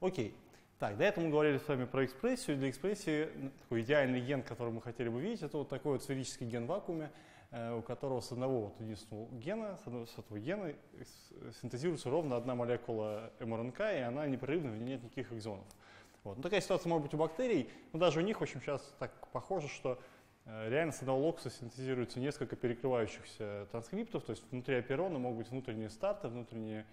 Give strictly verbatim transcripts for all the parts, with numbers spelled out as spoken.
Окей. Так, до этого мы говорили с вами про экспрессию. Для экспрессии такой идеальный ген, который мы хотели бы видеть, это вот такой вот сферический ген в вакууме, э, у которого с одного вот единственного гена, с, одного, с этого гена синтезируется ровно одна молекула эм эр эн ка, и она непрерывна, в ней нет никаких экзонов. Вот. Ну, такая ситуация может быть у бактерий, но даже у них, в общем, сейчас так похоже, что э, реально с одного локуса синтезируется несколько перекрывающихся транскриптов, то есть внутри оперона могут быть внутренние старты, внутренние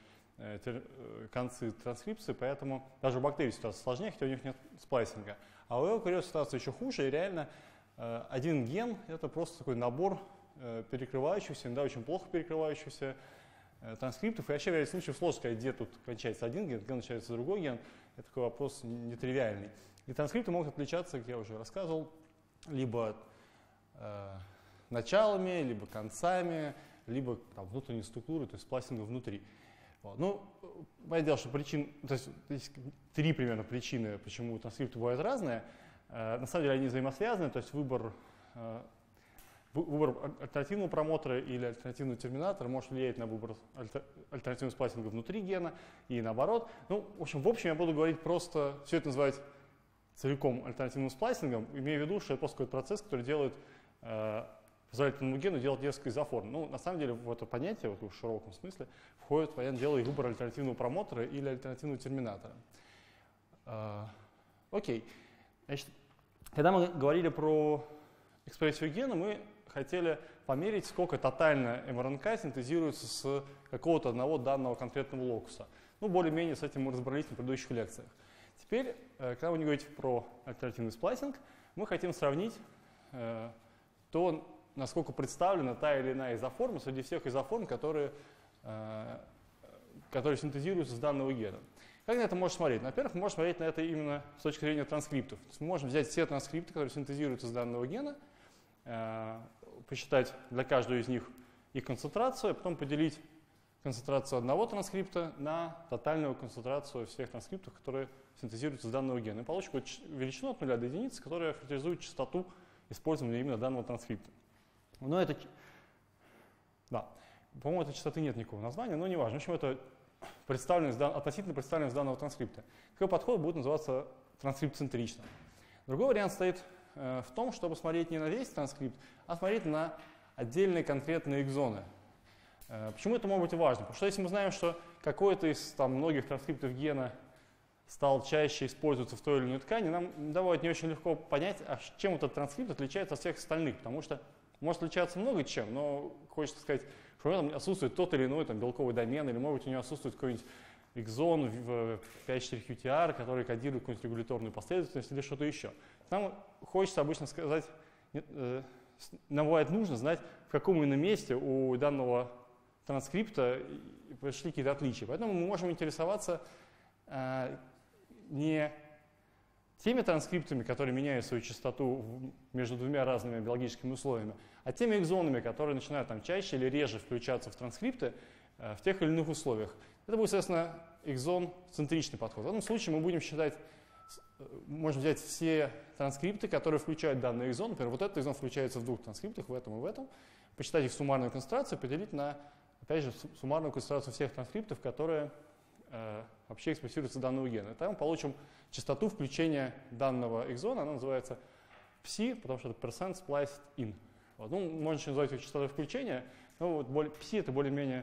концы транскрипции, поэтому даже у бактерий ситуация сложнее, хотя у них нет сплайсинга. А у эукариот ситуация еще хуже, и реально э, один ген — это просто такой набор э, перекрывающихся, иногда очень плохо перекрывающихся э, транскриптов. И вообще в ряде случаев сложно сказать, где тут кончается один ген, где начинается другой ген. Это такой вопрос нетривиальный. И транскрипты могут отличаться, как я уже рассказывал, либо э, началами, либо концами, либо там, внутренней структурой, то есть сплайсинга внутри. Вот. Ну, понятное дело, что причин, то есть, есть три примерно причины, почему транскрипты бывают разные. Э, на самом деле они взаимосвязаны, то есть выбор, э, выбор альтернативного промотора или альтернативного терминатора может влиять на выбор альтер, альтернативного сплайсинга внутри гена и наоборот. Ну, в общем, в общем я буду говорить просто, все это называть целиком альтернативным сплайсингом, имея в виду, что это просто какой-то процесс, который делает э, позволяет этому гену делать несколько изоформ. Ну, на самом деле, в это понятие, вот в широком смысле, входит, понятное дело, и выбор альтернативного промотора или альтернативного терминатора. Uh, окей. Значит, когда мы говорили про экспрессию гена, мы хотели померить, сколько тотально эм эр эн ка синтезируется с какого-то одного данного конкретного локуса. Ну, более-менее с этим мы разобрались на предыдущих лекциях. Теперь, когда вы говорите про альтернативный сплайсинг, мы хотим сравнить uh, то, насколько представлена та или иная изоформа среди всех изоформ, которые, э, которые синтезируются с данного гена. Как на это можно смотреть? Во-первых, мы можем смотреть на это именно с точки зрения транскриптов. То есть мы можем взять все транскрипты, которые синтезируются с данного гена, э, посчитать для каждого из них их концентрацию, а потом поделить концентрацию одного транскрипта на тотальную концентрацию всех транскриптов, которые синтезируются с данного гена. И получим величину от нуля до единицы, которая характеризует частоту использования именно данного транскрипта. Но это, да, по-моему, этой частоты нет никакого названия, но не важно. В общем, это представленность, относительно представленность данного транскрипта. Такой подход будет называться транскрипт-центричным. Другой вариант стоит э, в том, чтобы смотреть не на весь транскрипт, а смотреть на отдельные конкретные экзоны. Э, почему это может быть важно? Потому что если мы знаем, что какой-то из там, многих транскриптов гена стал чаще использоваться в той или иной ткани, нам довольно не очень легко понять, а чем этот транскрипт отличается от всех остальных, потому что может отличаться много чем, но хочется сказать, что у него там отсутствует тот или иной там, белковый домен, или может быть у него отсутствует какой-нибудь экзон в пять ю ти ар, который кодирует какую-нибудь регуляторную последовательность или что-то еще. Нам хочется обычно сказать, э, нам бывает нужно знать, в каком именно месте у данного транскрипта произошли какие-то отличия. Поэтому мы можем интересоваться э, не теми транскриптами, которые меняют свою частоту между двумя разными биологическими условиями, а теми экзонами, которые начинают там, чаще или реже включаться в транскрипты э, в тех или иных условиях. Это будет, соответственно, экзон-центричный подход. В этом случае мы будем считать, можем взять все транскрипты, которые включают данный экзон. Например, вот этот экзон включается в двух транскриптах, в этом и в этом. Посчитать их суммарную концентрацию, поделить на, опять же, суммарную концентрацию всех транскриптов, которые э, вообще экспрессируются данного гена. И там мы получим частоту включения данного экзона, она называется пси, потому что это percent spliced in. Вот. Ну, можно еще назвать ее частотой включения, но вот более, пси это более-менее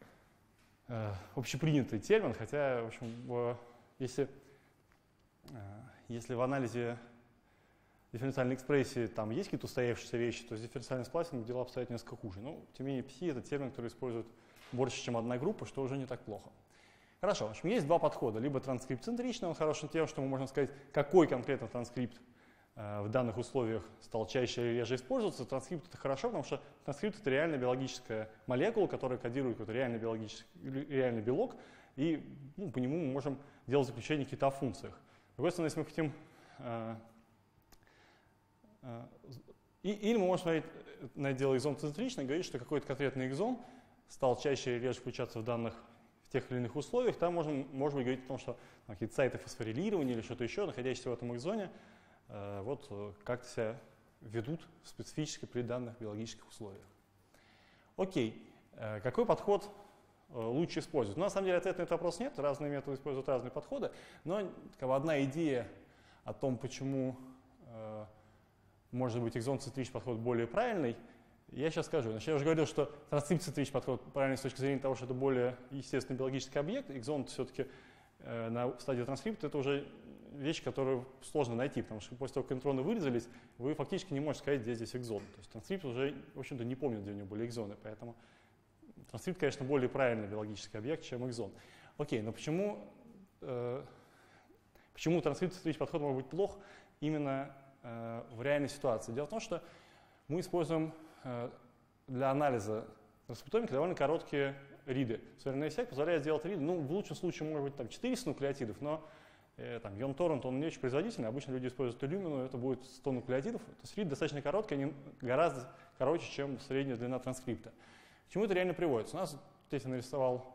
э, общепринятый термин, хотя, в общем, в, если, э, если в анализе дифференциальной экспрессии там есть какие-то устоявшиеся вещи, то с дифференциальным сплайсингом дела обстоят несколько хуже. Но, тем не менее, пси это термин, который используют больше, чем одна группа, что уже не так плохо. Хорошо, в общем, есть два подхода. Либо транскрипт-центричный, он хорош тем, что мы можем сказать, какой конкретно транскрипт э, в данных условиях стал чаще или реже использоваться. Транскрипт — это хорошо, потому что транскрипт — это реальная биологическая молекула, которая кодирует какой-то реальный, биологический, реальный белок, и ну, по нему мы можем делать заключение какие-то о функциях. С другой стороны, если мы хотим... Э, э, и, или мы можем смотреть на это дело экзон-центрично и говорить, что какой-то конкретный экзон стал чаще или реже включаться в данных в тех или иных условиях, там можем, можем говорить о том, что какие-то сайты фосфорилирования или что-то еще, находящиеся в этом экзоне, э, вот как-то себя ведут специфически при данных биологических условиях. Окей, э, какой подход лучше использовать? Ну, на самом деле ответа на этот вопрос нет, разные методы используют разные подходы, но как бы, одна идея о том, почему э, может быть экзон-центричный подход более правильный, я сейчас скажу. Значит, я уже говорил, что транскрипт-центричный подход правильный с точки зрения того, что это более естественный биологический объект. Экзон все-таки э, на стадии транскрипта это уже вещь, которую сложно найти, потому что после того, как интроны вырезались, вы фактически не можете сказать, где здесь экзон. То есть транскрипт уже, в общем-то, не помнит, где у него были экзоны, поэтому транскрипт, конечно, более правильный биологический объект, чем экзон. Окей, но почему, э, почему транскрипт-центричный подход может быть плох именно э, в реальной ситуации? Дело в том, что мы используем э, для анализа транскриптомики довольно короткие риды. Современный сек позволяет сделать риды, ну, в лучшем случае, может быть, там четыреста нуклеотидов, но э, там, Йон Торрент, он не очень производительный, обычно люди используют Illumina, это будет сто нуклеотидов, то есть рид достаточно короткий, они гораздо короче, чем средняя длина транскрипта. К чему это реально приводится? У нас здесь я нарисовал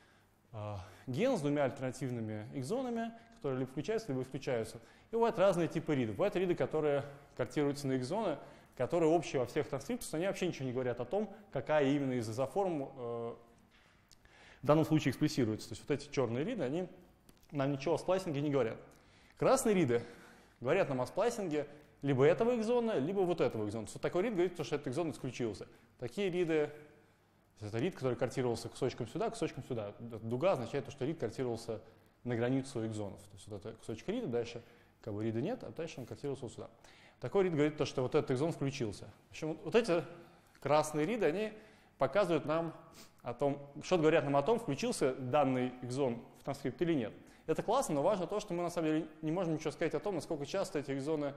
э, ген с двумя альтернативными экзонами, которые либо включаются, либо исключаются. И бывают разные типы ридов. Бывают риды, которые картируются на экзоны, которые общие во всех транскриптах, они вообще ничего не говорят о том, какая именно из изоформ э, в данном случае экспрессируется. То есть вот эти черные риды, они нам ничего о сплайсинге не говорят. Красные риды говорят нам о сплайсинге либо этого экзона, либо вот этого экзона. Вот такой рид говорит, что этот экзон исключился. Такие риды, это рид, который картировался кусочком сюда, кусочком сюда. Дуга означает, что рид картировался на границу экзонов. То есть вот это кусочек рида, дальше как бы рида нет, а дальше он картировался вот сюда. Такой рид говорит, что вот этот экзон включился. В общем, вот эти красные риды, они показывают нам о том, что говорят нам о том, включился данный экзон в транскрипт или нет. Это классно, но важно то, что мы на самом деле не можем ничего сказать о том, насколько часто эти экзоны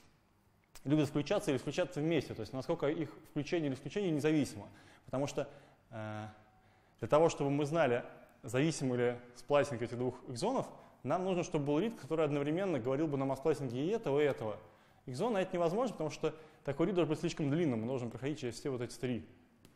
любят включаться или включаться вместе, то есть насколько их включение или исключение независимо. Потому что э, для того, чтобы мы знали, зависим ли сплайсинг этих двух экзонов, нам нужно, чтобы был рид, который одновременно говорил бы нам о сплайсинге и этого, и этого экзона. Это невозможно, потому что такой рид должен быть слишком длинным, мы должен проходить через все вот эти три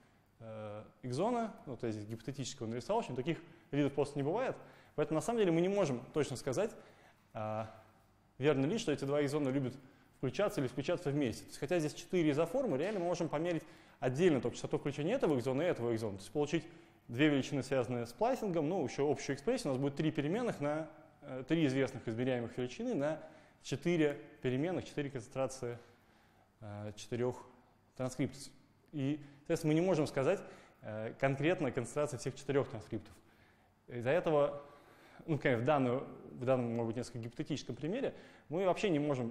э, экзона. Вот я здесь гипотетически его нарисовал, в общем, таких ридов просто не бывает. Поэтому на самом деле мы не можем точно сказать, э, верно ли, что эти два экзона любят включаться или включаться вместе. То есть, хотя здесь четыре изоформы, реально мы можем померить отдельно только частоту включения этого экзона и этого экзона. То есть получить две величины, связанные с сплайсингом, ну, еще общую экспрессию. У нас будет три переменных на э, три известных измеряемых величины на четыре переменных, четыре концентрации э, четырех транскриптов. И, соответственно, мы не можем сказать э, конкретно концентрации всех четырех транскриптов. Из-за этого, ну, конечно, в, данную, в данном, может быть, несколько гипотетическом примере мы вообще не можем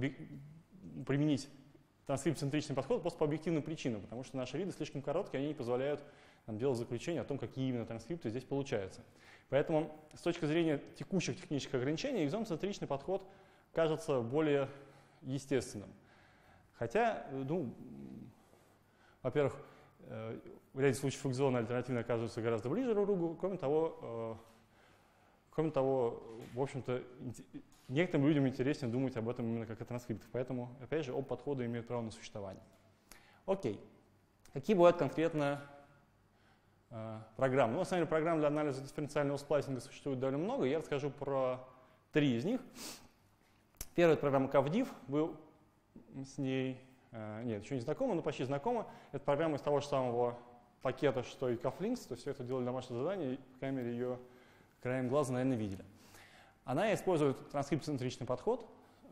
применить транскрипт-центричный подход просто по объективным причинам, потому что наши риды слишком короткие, они не позволяют нам делать заключение о том, какие именно транскрипты здесь получаются. Поэтому с точки зрения текущих технических ограничений экзон-центричный подход кажется более естественным. Хотя, ну, во-первых, в ряде случаев экзоны альтернативно оказываются гораздо ближе друг к другу. Кроме того, кроме того, в общем-то, некоторым людям интереснее думать об этом именно как о транскриптах. Поэтому, опять же, оба подхода имеют право на существование. Окей. Какие бывают конкретно э, программы? Ну, на самом деле, программ для анализа дифференциального сплайсинга существует довольно много. Я расскажу про три из них. Первая — это программа CavDiff. Вы с ней, э, нет, еще не знакомы, но почти знакомы. Это программа из того же самого пакета, что и CavLinks. То есть это делали домашнее задание, и в камере ее краем глаза, наверное, видели. Она использует транскрипт-центричный подход.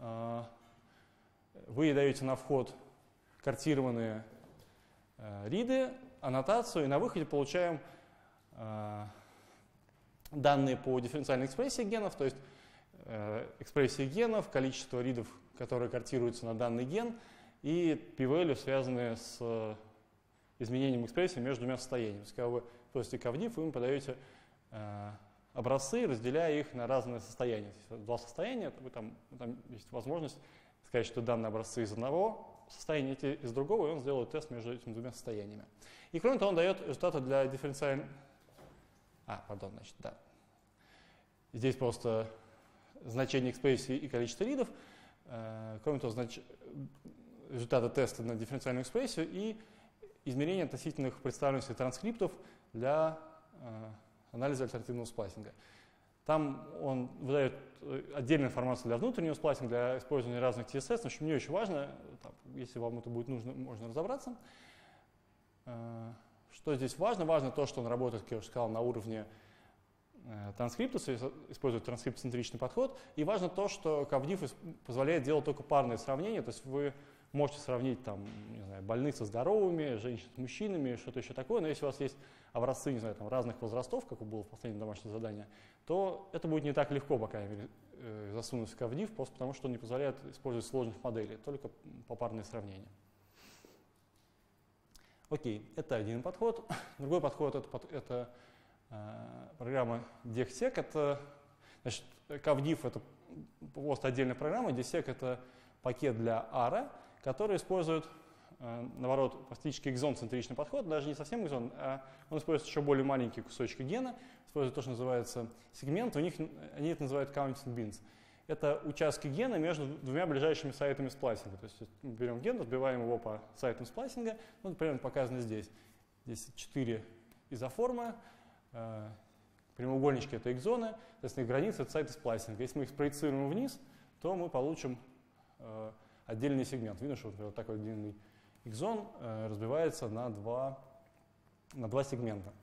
Вы даете на вход картированные риды, аннотацию, и на выходе получаем данные по дифференциальной экспрессии генов, то есть экспрессии генов, количество ридов, которые картируются на данный ген, и p-value, связанные с изменением экспрессии между двумя состояниями. То есть, когда вы просите CavDiff, вы им подаете образцы, разделяя их на разные состояния. Если два состояния, вы там, там есть возможность сказать, что данные образцы из одного состояния, эти из другого, и он сделает тест между этими двумя состояниями. И кроме того, он дает результаты для дифференциальной... А, пардон, значит, да. Здесь просто значение экспрессии и количество ридов. Кроме того, знач... результаты теста на дифференциальную экспрессию и измерение относительных представленностей транскриптов для анализа альтернативного сплайсинга. Там он выдает отдельную информацию для внутреннего сплайсинга, для использования разных ти эс эс. В общем, не очень важно. Там, если вам это будет нужно, можно разобраться. что здесь важно? Важно то, что он работает, как я уже сказал, на уровне э, транскрипта, использует транскрипт-центричный подход. И важно то, что CavDiff позволяет делать только парные сравнения. То есть вы можете сравнить там, не знаю, больных со здоровыми, женщин с мужчинами, что-то еще такое. Но если у вас есть образцы, не знаю, там, разных возрастов, как было в последнем домашнем задании, то это будет не так легко, по крайней мере, э, засунуть в CavDiff, просто потому что он не позволяет использовать сложных моделей, только попарные сравнения. Окей, это один подход. Другой подход — это, это э, программа DEXSEC. Это, значит, CavDiff — это просто отдельная программа, DEXSEC — это пакет для ара, который использует, э, наоборот, фактически экзон-центричный подход, даже не совсем экзон, а он использует еще более маленькие кусочки гена, использует то, что называется сегмент, у них, они это называют counting bins. Это участки гена между двумя ближайшими сайтами сплайсинга. То есть мы берем ген, разбиваем его по сайтам сплайсинга, ну, примерно показано здесь. Здесь четыре изоформы, э, прямоугольнички — это экзоны, соответственно, их границы — это сайты сплайсинга. Если мы их спроецируем вниз, то мы получим э, отдельный сегмент. Видно, что вот такой длинный экзон э, разбивается на два, на два сегмента.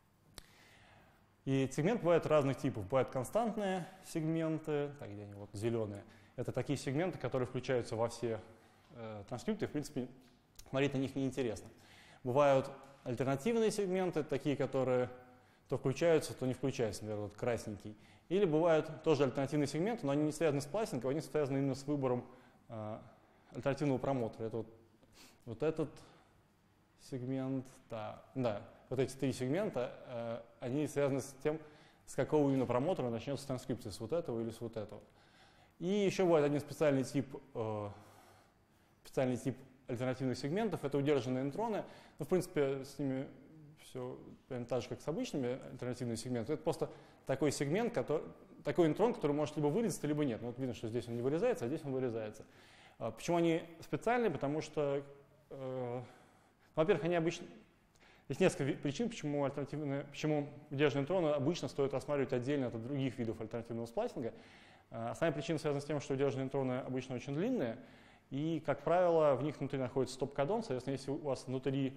И сегмент бывает разных типов. Бывают константные сегменты, так, где они вот зеленые. Это такие сегменты, которые включаются во все э, транскрипты. В принципе, смотреть на них неинтересно. Бывают альтернативные сегменты, такие, которые то включаются, то не включаются, например, вот красненький. Или бывают тоже альтернативные сегменты, но они не связаны с пластинкой, они связаны именно с выбором э, альтернативного промотора. Это вот, вот этот сегмент, да, да. Вот эти три сегмента, э, они связаны с тем, с какого именно промотора начнется транскрипция, с вот этого или с вот этого. И еще бывает один специальный тип, э, специальный тип альтернативных сегментов, это удержанные интроны. Ну, в принципе, с ними все прям так же, как с обычными альтернативными сегментами. Это просто такой сегмент, который, такой интрон, который может либо вырезаться, либо нет. Ну, вот видно, что здесь он не вырезается, а здесь он вырезается. Э, почему они специальные? Потому что, э, во-первых, они обычно... Есть несколько причин, почему, альтернативные, почему удержанные интроны обычно стоит рассматривать отдельно от других видов альтернативного сплайсинга. Основная причина связана с тем, что удержанные интроны обычно очень длинные, и, как правило, в них внутри находится стоп-кодон. Соответственно, если у вас внутри,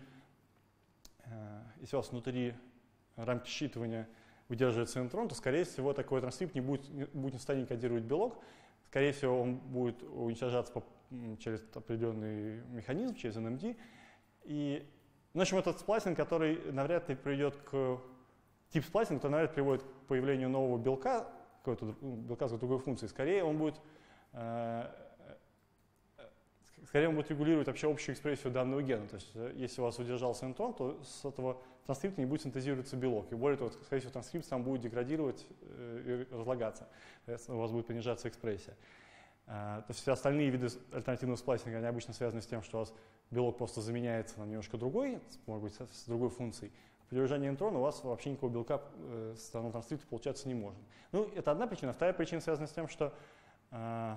если у вас внутри рамки считывания удерживается интрон, то, скорее всего, такой транскрипт не будет, не будет не в состоянии кодировать белок. Скорее всего, он будет уничтожаться по, через определенный механизм, через эн эм ди. И в общем, этот сплайсинг, который навряд ли приведет к... Тип сплайсинга, который навряд ли приводит к появлению нового белка, какого-то белка с другой функцией, скорее он будет, э, скорее он будет регулировать вообще общую экспрессию данного гена. То есть, если у вас удержался интрон, то с этого транскрипта не будет синтезироваться белок. И более того, скорее всего, транскрипт сам будет деградировать э, и разлагаться. Соответственно, у вас будет понижаться экспрессия. Э, то есть все остальные виды альтернативного сплайсинга, они обычно связаны с тем, что у вас белок просто заменяется на немножко другой, может быть, с другой функцией. При удержании интрона у вас вообще никакого белка э, с стороны транскрипта получаться не может. Ну, это одна причина. Вторая причина связана с тем, что э,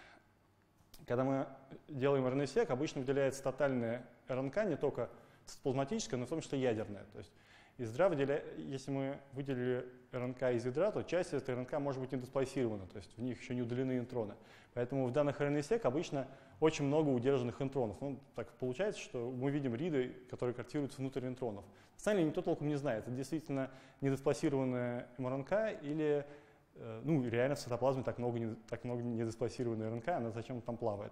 когда мы делаем эр эн эй-сек, обычно выделяется тотальная эр эн ка, не только цитоплазматическая, но в том числе ядерная. То есть из ядра, выделя... если мы выделили эр эн ка из ядра, то часть этой эр эн ка может быть не дисплейсирована, то есть в них еще не удалены интроны. Поэтому в данных эр эн эй-сек обычно очень много удержанных интронов. Ну, так получается, что мы видим риды, которые картируются внутрь интронов. На самом деле никто толком не знает, это действительно недисплейсированная эм эр эн ка или э, ну, реально в цитоплазме так много, не, так много недисплейсированной эр эн ка, она зачем там плавает.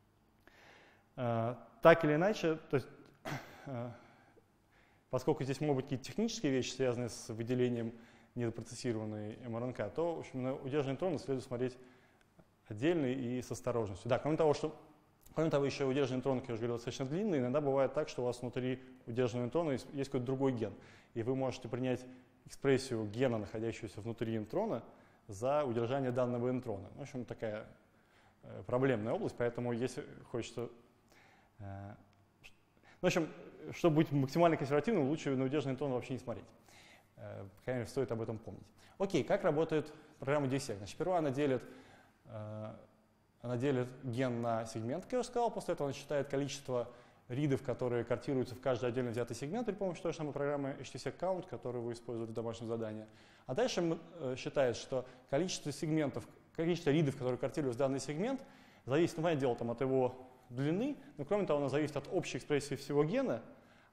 Э, так или иначе, то есть, э, поскольку здесь могут быть какие-то технические вещи, связанные с выделением недопроцессированной эм эр эн ка, то в общем, на удержанные интроны следует смотреть отдельно и с осторожностью. Да, кроме того, что Кроме того, еще удержанные интроны, как я уже говорил, достаточно длинные. Иногда бывает так, что у вас внутри удержанного интрона есть, есть какой-то другой ген. И вы можете принять экспрессию гена, находящегося внутри интрона, за удержание данного интрона. В общем, такая э, проблемная область, поэтому если хочется... Э, в общем, чтобы быть максимально консервативным, лучше на удержанный интрон вообще не смотреть. Э, по крайней мере, стоит об этом помнить. Окей, как работает программа DEXSEC? Значит, сперва она делит... Э, Она делит ген на сегмент, как я уже сказал, после этого она считает количество ридов, которые картируются в каждый отдельно взятый сегмент при помощи той же самой программы эйч ти сек count, которую вы использовали в домашнем задании. А дальше э, считает, что количество сегментов, количество ридов, которые картируются в данный сегмент, зависит, ну, понятное дело, там, от его длины, но кроме того, оно зависит от общей экспрессии всего гена,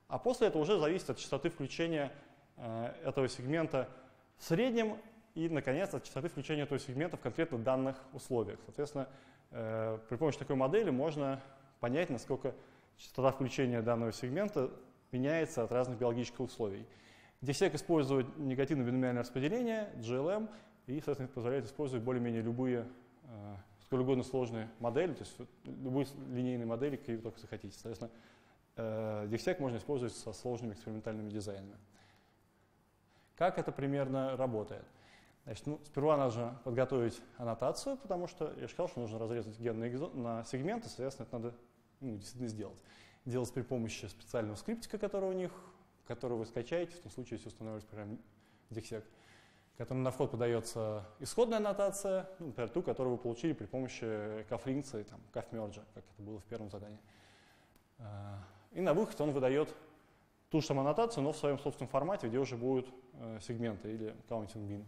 А после этого уже зависит от частоты включения э, этого сегмента в среднем и, наконец, от частоты включения этого сегмента в конкретно данных условиях. Соответственно, э, при помощи такой модели можно понять, насколько частота включения данного сегмента меняется от разных биологических условий. десек использует негативное биномиальное распределение, джи эл эм, и, соответственно, позволяет использовать более-менее любые, э, сколь угодно сложные модели, то есть любые линейные модели, какие вы только захотите. Соответственно, э, десек можно использовать со сложными экспериментальными дизайнами. Как это примерно работает? Значит, ну, сперва нужно подготовить аннотацию, потому что я же сказал, что нужно разрезать ген на, на сегменты, соответственно, это надо ну, действительно сделать. Делать при помощи специального скриптика, который у них, который вы скачаете, в том случае, если устанавливаете программу десек, которому на вход подается исходная аннотация, ну, например, ту, которую вы получили при помощи каф-линкса и каф-мерджа, как это было в первом задании. И на выход он выдает ту же самую аннотацию, но в своем собственном формате, где уже будут э, сегменты или counting bin.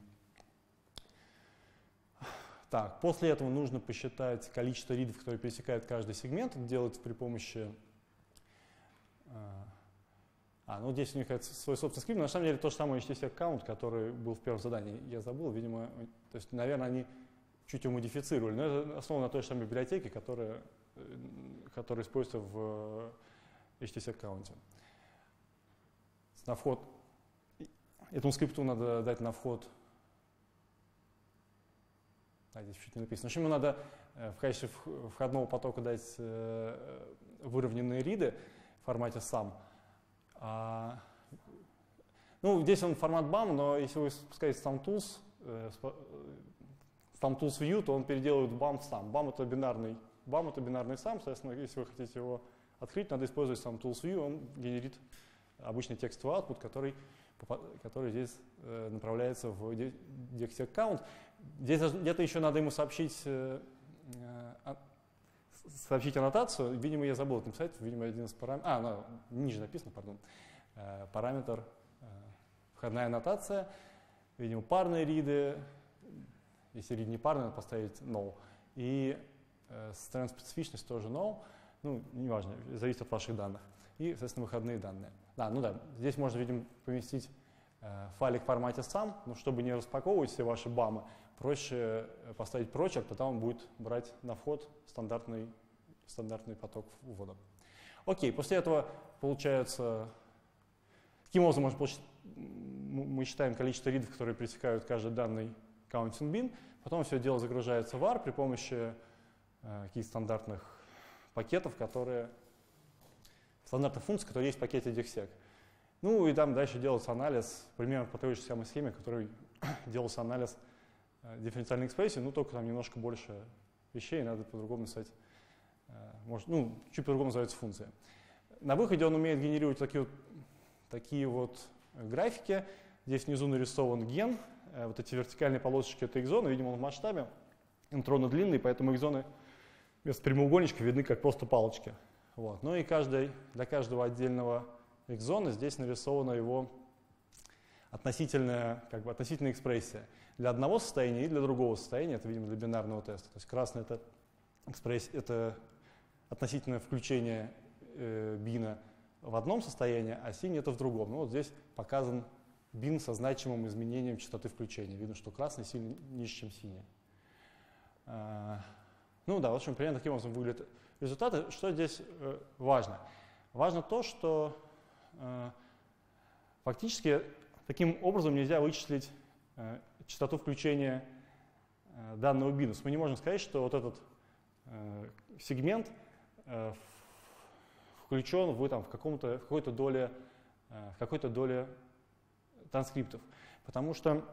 Так, после этого нужно посчитать количество ридов, которые пересекают каждый сегмент. Это делается при помощи... Э, а, ну здесь у них свой собственный скрипт, но на самом деле то же самое эйч ти сек count, который был в первом задании. Я забыл, видимо, то есть, наверное, они чуть его модифицировали, но это основано на той же самой библиотеке, которая, которая используется в эйч ти сек count. На вход, этому скрипту надо дать на вход, а, здесь чуть не написано. В общем, ему надо в качестве входного потока дать выровненные риды в формате sum. А, ну, здесь он формат бам, но если вы спускаете SumTools, SumTools View, то он переделывает бам в sum. бам это бинарный, бам это бинарный sum, соответственно, если вы хотите его открыть, надо использовать SumTools View, он генерит обычный текстовый output, который, который здесь э, направляется в dexec count. Здесь где-то еще надо ему сообщить, э, э, сообщить аннотацию. Видимо, я забыл это написать. Видимо, один из параметров. А, ну, ниже написано, пардон. Э, параметр э, входная аннотация. Видимо, парные риды. Если рид не парный, надо поставить no. И э, состояние специфичность тоже no. Ну, неважно, зависит от ваших данных. И, соответственно, выходные данные. Да, ну да, здесь можно, видимо, поместить э, файлик в формате sum, но чтобы не распаковывать все ваши бамы, проще поставить прочерк, тогда он будет брать на вход стандартный, стандартный поток ввода. Окей, после этого получается, таким образом можно получить, мы считаем количество ридов, которые пересекают каждый данный counting bin, потом все дело загружается в ар при помощи э, каких-то стандартных пакетов, которые стандартных функций, которые есть в пакете dexec. Ну и там дальше делается анализ, примерно по той же самой схеме, которой делался анализ э, дифференциальной экспрессии, ну только там немножко больше вещей, надо по-другому написать, э, может, ну чуть по-другому называется функция. На выходе он умеет генерировать такие вот, такие вот графики. Здесь внизу нарисован ген, э, вот эти вертикальные полосочки — это экзоны, видимо, он в масштабе, интроны длинные, поэтому экзоны вместо прямоугольничка видны как просто палочки. Вот. Ну и каждый, для каждого отдельного экзона здесь нарисована его относительная, как бы, относительная экспрессия. Для одного состояния и для другого состояния, это, видимо, для бинарного теста. То есть красный — это, это относительное включение э, бина в одном состоянии, а синий — это в другом. Ну, вот здесь показан бин со значимым изменением частоты включения. Видно, что красный сильно ниже, чем синий. А, ну да, в общем, примерно таким образом выглядит результаты. Что здесь э, важно? Важно то, что э, фактически таким образом нельзя вычислить э, частоту включения э, данного бина. Мы не можем сказать, что вот этот э, сегмент э, включен в, там, в, в какой-то доле, э, в какой-то доле транскриптов. Потому что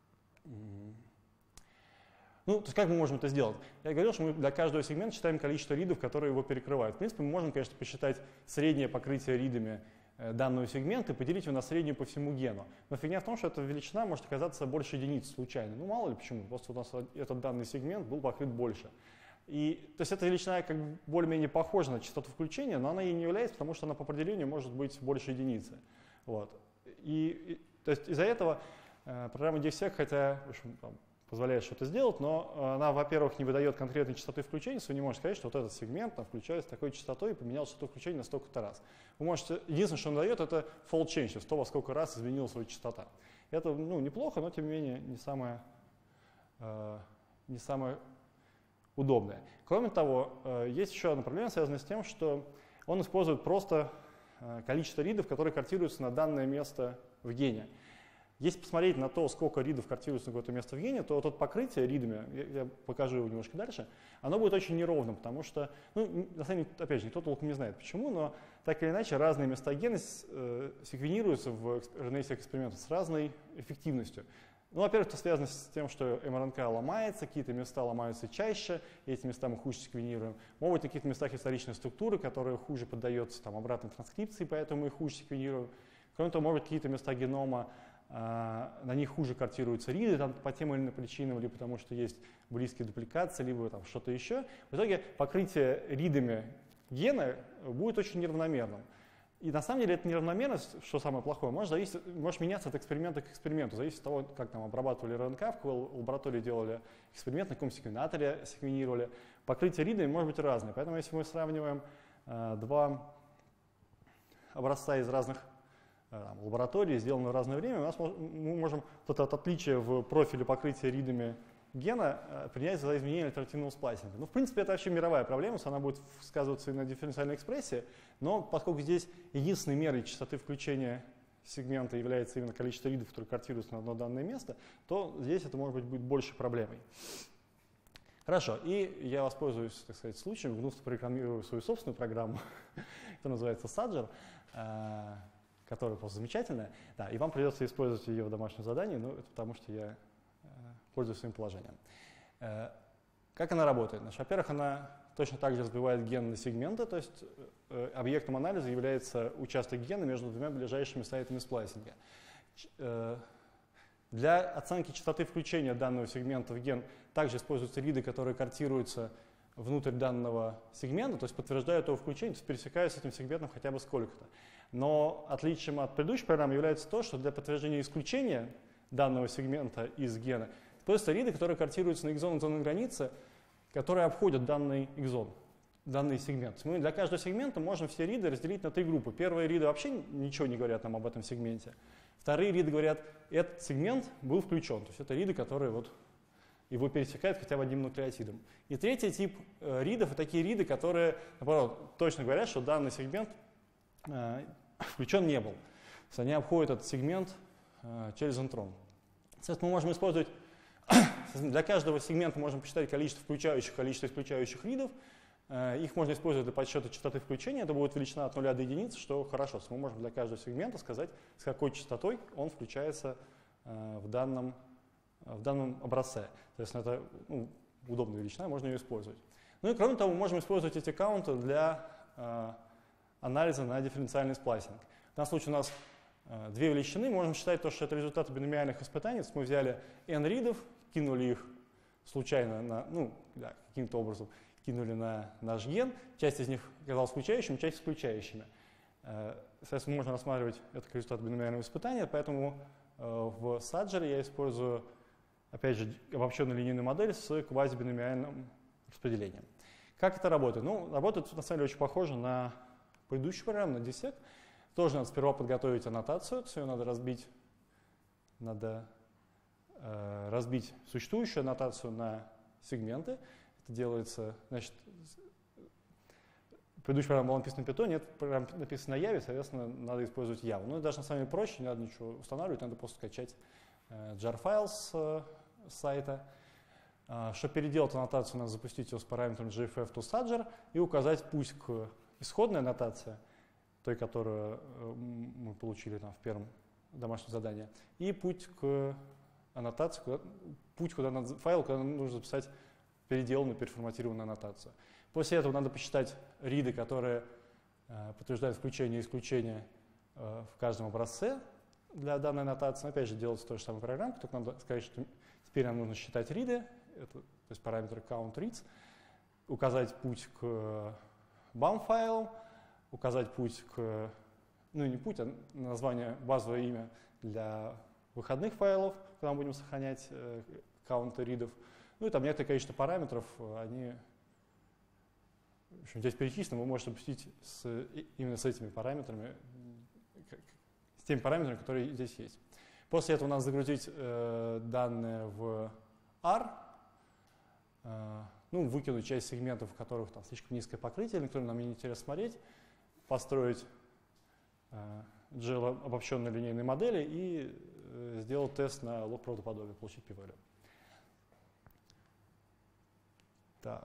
Ну, то есть как мы можем это сделать? Я говорил, что мы для каждого сегмента считаем количество ридов, которые его перекрывают. В принципе, мы можем, конечно, посчитать среднее покрытие ридами данного сегмента и поделить его на среднюю по всему гену. Но фигня в том, что эта величина может оказаться больше единиц случайно. Ну, мало ли почему, просто у нас этот данный сегмент был покрыт больше. И, то есть эта величина как бы более-менее похожа на частоту включения, но она ей не является, потому что она по определению может быть больше единицы. Вот. И, и, то есть из-за этого э, программа dexec, хотя в общем, там, позволяет что-то сделать, но она, во-первых, не выдает конкретной частоты включения, вы не можете сказать, что вот этот сегмент там, включается с такой частотой и поменял частоту включения на столько-то раз. Вы можете, единственное, что он дает, это fold change, то есть то, во сколько раз изменилась свою частота. Это ну, неплохо, но тем не менее не самое, э, не самое удобное. Кроме того, э, есть еще одна проблема, связанная с тем, что он использует просто э, количество ридов, которые картируются на данное место в гене. Если посмотреть на то, сколько ридов картируется на какое-то место в гене, то вот это покрытие ридами, я, я покажу его немножко дальше, оно будет очень неровным, потому что, ну, на самом деле, опять же, никто толком не знает почему, но так или иначе разные места гена э, секвенируются в эр эн эй-экспериментах с разной эффективностью. Ну, во-первых, это связано с тем, что эм эр эн ка ломается, какие-то места ломаются чаще, и эти места мы хуже секвенируем. Могут быть на каких-то местах есть вторичные структуры, которые хуже поддаются там, обратной транскрипции, поэтому мы их хуже секвенируем. Кроме того, может быть какие-то места генома, на них хуже картируются риды там, по тем или иным причинам, либо потому что есть близкие дупликации, либо там что-то еще. В итоге покрытие ридами гена будет очень неравномерным. И на самом деле эта неравномерность, что самое плохое, может, зависеть, может меняться от эксперимента к эксперименту, зависит от того, как там обрабатывали эр эн ка, в какой лаборатории делали эксперимент, на каком секвенаторе секвенировали. Покрытие ридами может быть разное. Поэтому если мы сравниваем э, два образца из разных Там, лаборатории, сделаны в разное время, у нас мож, мы можем вот это отличие в профиле покрытия ридами гена э, принять за изменение альтернативного сплайсинга. Ну, в принципе, это вообще мировая проблема, она будет сказываться и на дифференциальной экспрессии, но поскольку здесь единственной мерой частоты включения сегмента является именно количество ридов, которые картируются на одно данное место, то здесь это может быть будет больше проблемой. Хорошо, и я воспользуюсь, так сказать, случаем, гнусно программирую свою собственную программу, которая называется Sager, э, которая просто замечательная, да, и вам придется использовать ее в домашнем задании, ну, это потому что я э, пользуюсь своим положением. Э, как она работает? Значит, во-первых, она точно так же разбивает ген на сегменты, то есть э, объектом анализа является участок гена между двумя ближайшими сайтами сплайсинга. Ч, э, для оценки частоты включения данного сегмента в ген также используются риды, которые картируются внутрь данного сегмента, то есть подтверждают его включение, то есть пересекают с этим сегментом хотя бы сколько-то. Но отличием от предыдущей программы является то, что для подтверждения исключения данного сегмента из гена используются риды, которые картируются на экзон и зоны границы, которые обходят данный экзон, данный сегмент. Мы для каждого сегмента можем все риды разделить на три группы. Первые риды вообще ничего не говорят нам об этом сегменте. Вторые риды говорят, этот сегмент был включен. То есть это риды, которые вот его пересекают хотя бы одним нуклеотидом. И третий тип э, ридов — это такие риды, которые, наоборот, точно говорят, что данный сегмент э, включен не был. То есть они обходят этот сегмент э, через интрон. Соответственно, мы можем использовать, для каждого сегмента можем посчитать количество включающих, количество исключающих ридов. Э, их можно использовать для подсчета частоты включения. Это будет величина от нуля до единицы, что хорошо. Мы можем для каждого сегмента сказать, с какой частотой он включается э, в данном в данном образце. Соответственно, это ну, удобная величина, можно ее использовать. Ну и кроме того, мы можем использовать эти каунты для э, анализа на дифференциальный сплайсинг. В данном случае у нас э, две величины, можем считать то, что это результаты биномиальных испытаний. Мы взяли n ридов, кинули их случайно, на, ну, да, каким-то образом кинули на наш ген, часть из них оказалась включающими, часть исключающими. Э, соответственно, можно рассматривать это как результат биномиального испытания, поэтому э, в Sager я использую опять же, обобщенную линейную модель с квазибиномиальным распределением. Как это работает? Ну, работает на самом деле очень похоже на предыдущую программу, на dissect. Тоже надо сперва подготовить аннотацию, то есть ее надо разбить, надо э, разбить существующую аннотацию на сегменты. Это делается, значит, предыдущая программа была написана на Python, нет, программа написана на Java, соответственно, надо использовать Java. Но это даже на самом деле проще, не надо ничего устанавливать, надо просто скачать э, jar-файл с э, сайта. Чтобы переделать аннотацию, надо запустить ее с параметром джи эф эф to Sager и указать путь к исходной аннотации, той, которую мы получили там в первом домашнем задании, и путь к аннотации, куда, путь куда надо, файл, куда нужно записать переделанную, переформатированную аннотацию. После этого надо посчитать риды, которые э, подтверждают включение и исключение э, в каждом образце для данной аннотации. Опять же, делается то же самое программка, только надо сказать, что теперь нам нужно считать риды, это, то есть параметр countReads, указать путь к бам-файлу, указать путь к, ну не путь, а название, базовое имя для выходных файлов, куда мы будем сохранять э, каунта ридов. Ну и там некоторое количество параметров, они в общем, здесь перечислены, вы можете запустить с, именно с этими параметрами, с теми параметрами, которые здесь есть. После этого надо загрузить э, данные в ар, э, ну, выкинуть часть сегментов, у которых там слишком низкое покрытие, на которые нам не интересно смотреть, построить э, джи эл обобщенные линейные модели и э, сделать тест на лог правдоподобия, получить p-value. Так.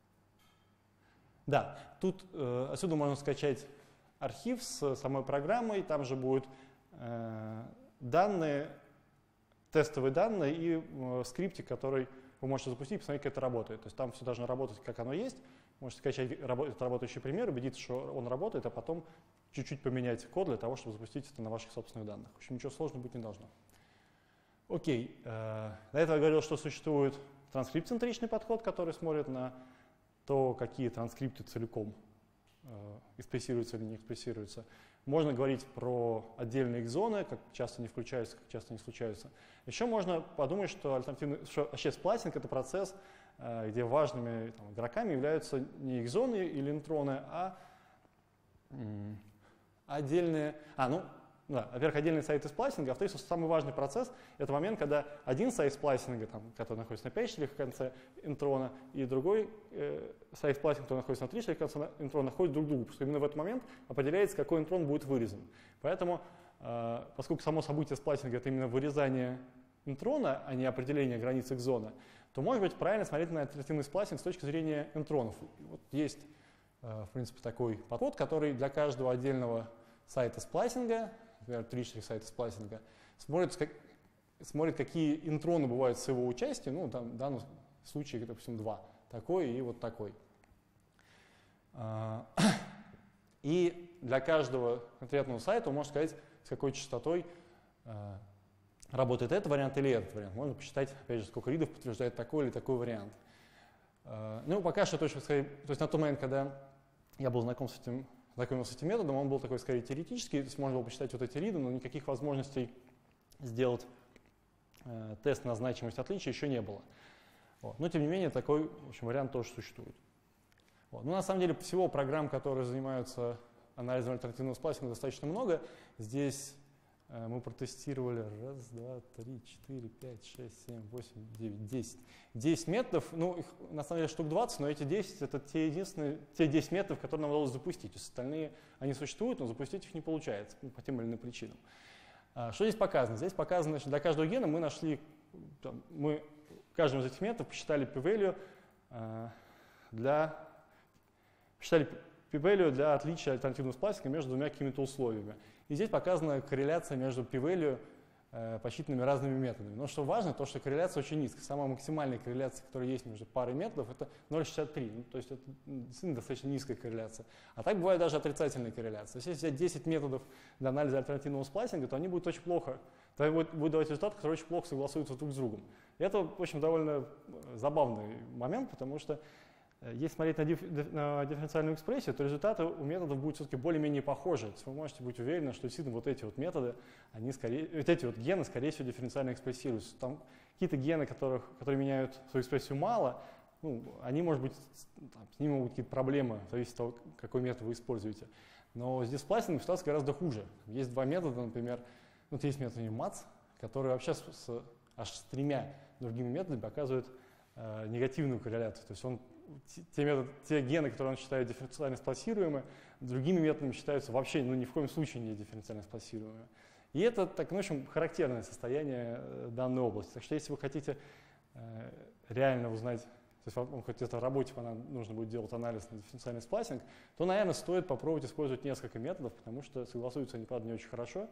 Да, тут э, отсюда можно скачать архив с самой программой, там же будут э, данные, тестовые данные и э, скриптик, который вы можете запустить и посмотреть, как это работает. То есть там все должно работать, как оно есть. Можете скачать рабо этот работающий пример, убедиться, что он работает, а потом чуть-чуть поменять код для того, чтобы запустить это на ваших собственных данных. В общем, ничего сложного быть не должно. Окей, э, до этого я говорил, что существует транскрипт-центричный подход, который смотрит на то, какие транскрипты целиком э, экспрессируются или не экспрессируются. Можно говорить про отдельные экзоны, как часто они включаются, как часто не случаются. Еще можно подумать, что, альтернативный, что вообще сплайсинг — это процесс, э, где важными там, игроками являются не экзоны или интроны, а м, отдельные... А, ну, да, во-первых, отдельные сайты сплайсинга, а во-вторых, самый важный процесс — это момент, когда один сайт сплайсинга, там, который находится на пять штрих в конце интрона, и другой э, сайт сплайсинга, который находится на три штрих в конце интрона, находят друг к другу, потому что именно в этот момент определяется, какой интрон будет вырезан. Поэтому, э, поскольку само событие сплайсинга — это именно вырезание интрона, а не определение границ экзона, то, может быть, правильно смотреть на альтернативный сплайсинг с точки зрения интронов. Вот есть, э, в принципе, такой подход, который для каждого отдельного сайта сплайсинга, например, три штрих сайта сплайсинга, смотрит, как, смотрит, какие интроны бывают с его участием, ну, там, в данном случае, допустим, два, такой и вот такой. И для каждого конкретного сайта он может сказать, с какой частотой работает этот вариант или этот вариант. Можно посчитать, опять же, сколько ридов подтверждает такой или такой вариант. Ну, пока что точно сказать, то есть на тот момент, когда я был знаком с этим, знакомился с этим методом, он был такой, скорее, теоретический, то есть можно было посчитать вот эти риды, но никаких возможностей сделать э, тест на значимость отличия еще не было. Вот. Но, тем не менее, такой, в общем, вариант тоже существует. Вот. Но, на самом деле, всего программ, которые занимаются анализом альтернативного сплайсинга, достаточно много. Здесь э, мы протестировали раз, два, три, четыре, пять, шесть, семь, восемь, девять, десять. десять методов, ну, их на самом деле штук двадцать, но эти десять — это те единственные, те десять методов, которые нам удалось запустить. То есть остальные, они существуют, но запустить их не получается, ну, по тем или иным причинам. А, что здесь показано? Здесь показано, что для каждого гена мы нашли, там, мы каждым из этих методов посчитали p-value а, для, посчитали p-value для отличия альтернативного сплайсинга между двумя какими-то условиями. И здесь показана корреляция между p-value посчитанными разными методами. Но что важно, то, что корреляция очень низкая. Самая максимальная корреляция, которая есть между парой методов, это ноль целых шестьдесят три. Ну, то есть это действительно достаточно низкая корреляция. А так бывает даже отрицательная корреляция. Если взять десять методов для анализа альтернативного сплайсинга, то они будут очень плохо, то будет, будет давать результат, который очень плохо согласуется друг с другом. И это, в общем, довольно забавный момент, потому что если смотреть на, диф, на дифференциальную экспрессию, то результаты у методов будут все-таки более-менее похожи. То есть вы можете быть уверены, что действительно вот эти вот методы, они скорее, вот эти вот гены, скорее всего, дифференциально экспрессируются. Там какие-то гены, которых, которые меняют свою экспрессию мало, ну, они, может быть, там, с ними могут быть какие-то проблемы, зависит от того, какой метод вы используете. Но с дисплайсингом ситуация гораздо хуже. Есть два метода, например, вот есть метод мац, который вообще с, с, аж с тремя другими методами показывает э, негативную корреляцию. То есть он Те, метод, те гены, которые он считает дифференциально сплайсируемы, другими методами считаются вообще, ну, ни в коем случае не дифференциально сплайсируемыми. И это, так, ну, в общем, характерное состояние данной области. Так что если вы хотите э, реально узнать, то есть вам хоть где-то в работе нужно будет делать анализ на дифференциальный сплайсинг, то, наверное, стоит попробовать использовать несколько методов, потому что согласуются они, правда, не очень хорошо.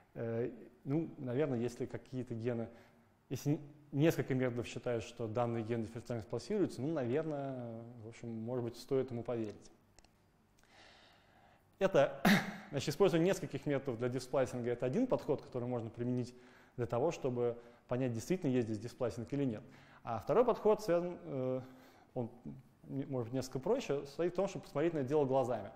Э, ну, наверное, если какие-то гены, если несколько методов считают, что данный ген дифференциально сплайсируется, ну, наверное, в общем, может быть, стоит ему поверить. Это, значит, использование нескольких методов для дисплайсинга — это один подход, который можно применить для того, чтобы понять, действительно есть здесь дисплайсинг или нет. А второй подход связан, э, он может быть несколько проще, состоит в том, чтобы посмотреть на это дело глазами.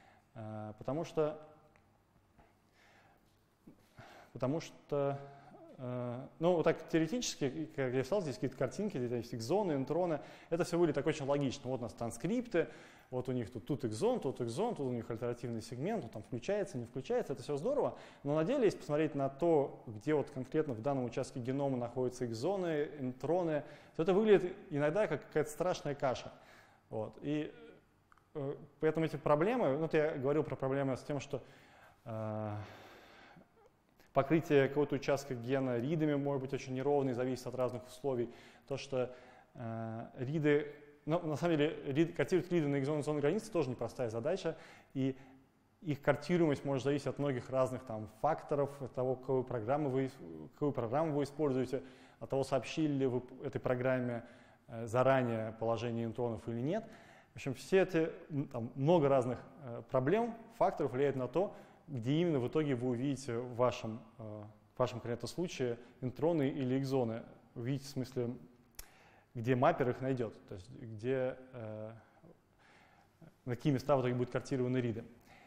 Э, потому что, потому что Ну, вот так теоретически, как я писал, здесь какие-то картинки, здесь есть экзоны, интроны. Это все выглядит так очень логично. Вот у нас транскрипты, вот у них тут, тут экзон, тут экзон, тут у них альтернативный сегмент, он там включается, не включается, это все здорово. Но на деле, если посмотреть на то, где вот конкретно в данном участке генома находятся экзоны, интроны, то это выглядит иногда как какая-то страшная каша. Вот. И э, поэтому эти проблемы, ну, вот я говорил про проблемы с тем, что э, покрытие какого-то участка гена ридами может быть очень неровное, зависит от разных условий. То, что э, риды, ну, на самом деле, рид, картировать риды на экзонной зоне границы тоже непростая задача, и их картируемость может зависеть от многих разных там, факторов, от того, какую программу, вы, какую программу вы используете, от того, сообщили ли вы этой программе э, заранее положение интронов или нет. В общем, все эти, там, много разных э, проблем, факторов влияют на то, где именно в итоге вы увидите в вашем, в вашем конкретном случае интроны или экзоны. Увидите, в смысле, где маппер их найдет, то есть где, э, на какие места в итоге будут картированы риды.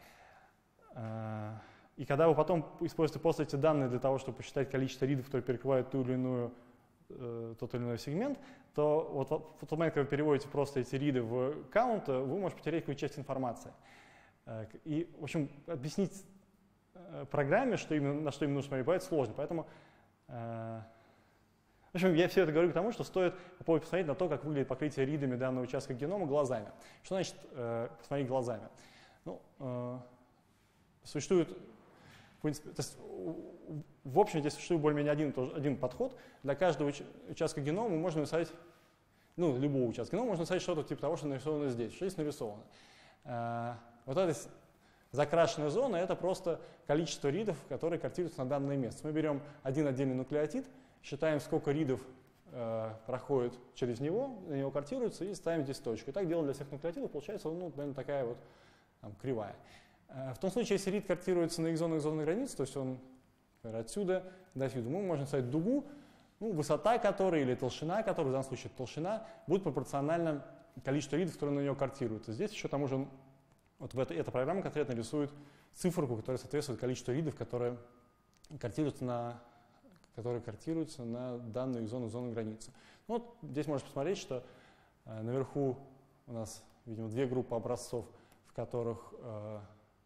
Э, и когда вы потом используете просто эти данные для того, чтобы посчитать количество ридов, которые перекрывают ту или иную, э, тот или иной сегмент, то вот в тот момент, когда вы переводите просто эти риды в count, вы можете потерять какую-то часть информации. И, в общем, объяснить программе, что именно, на что именно нужно смотреть, бывает сложно. Поэтому, э, в общем, я все это говорю к тому, что стоит попробовать посмотреть на то, как выглядит покрытие ридами данного участка генома глазами. Что значит э, посмотреть глазами? Ну, э, существует, в принципе, то есть, в общем, здесь существует более-менее один, один подход. Для каждого уч участка генома можно написать, ну, любого участка генома можно написать что-то типа того, что нарисовано здесь, что здесь нарисовано. Э, вот это закрашенная зона — это просто количество ридов, которые картируются на данное место. Мы берем один отдельный нуклеотид, считаем, сколько ридов э, проходит через него, на него картируется, и ставим здесь точку. И так делаем для всех нуклеотидов, получается, ну, наверное, такая вот там, кривая. Э, в том случае, если рид картируется на экзонной экзонной границе, то есть он, например, отсюда до сюда, мы можем ставить дугу, ну, высота которой или толщина которой, в данном случае толщина, будет пропорциональна количеству ридов, которые на него картируются. Здесь еще тому же вот в это, эта программа конкретно рисует циферку, которая соответствует количеству ридов, которые картируются на, которые картируются на данную экзонную зону границы. Ну, вот здесь можно посмотреть, что э, наверху у нас, видимо, две группы образцов, в которых, э,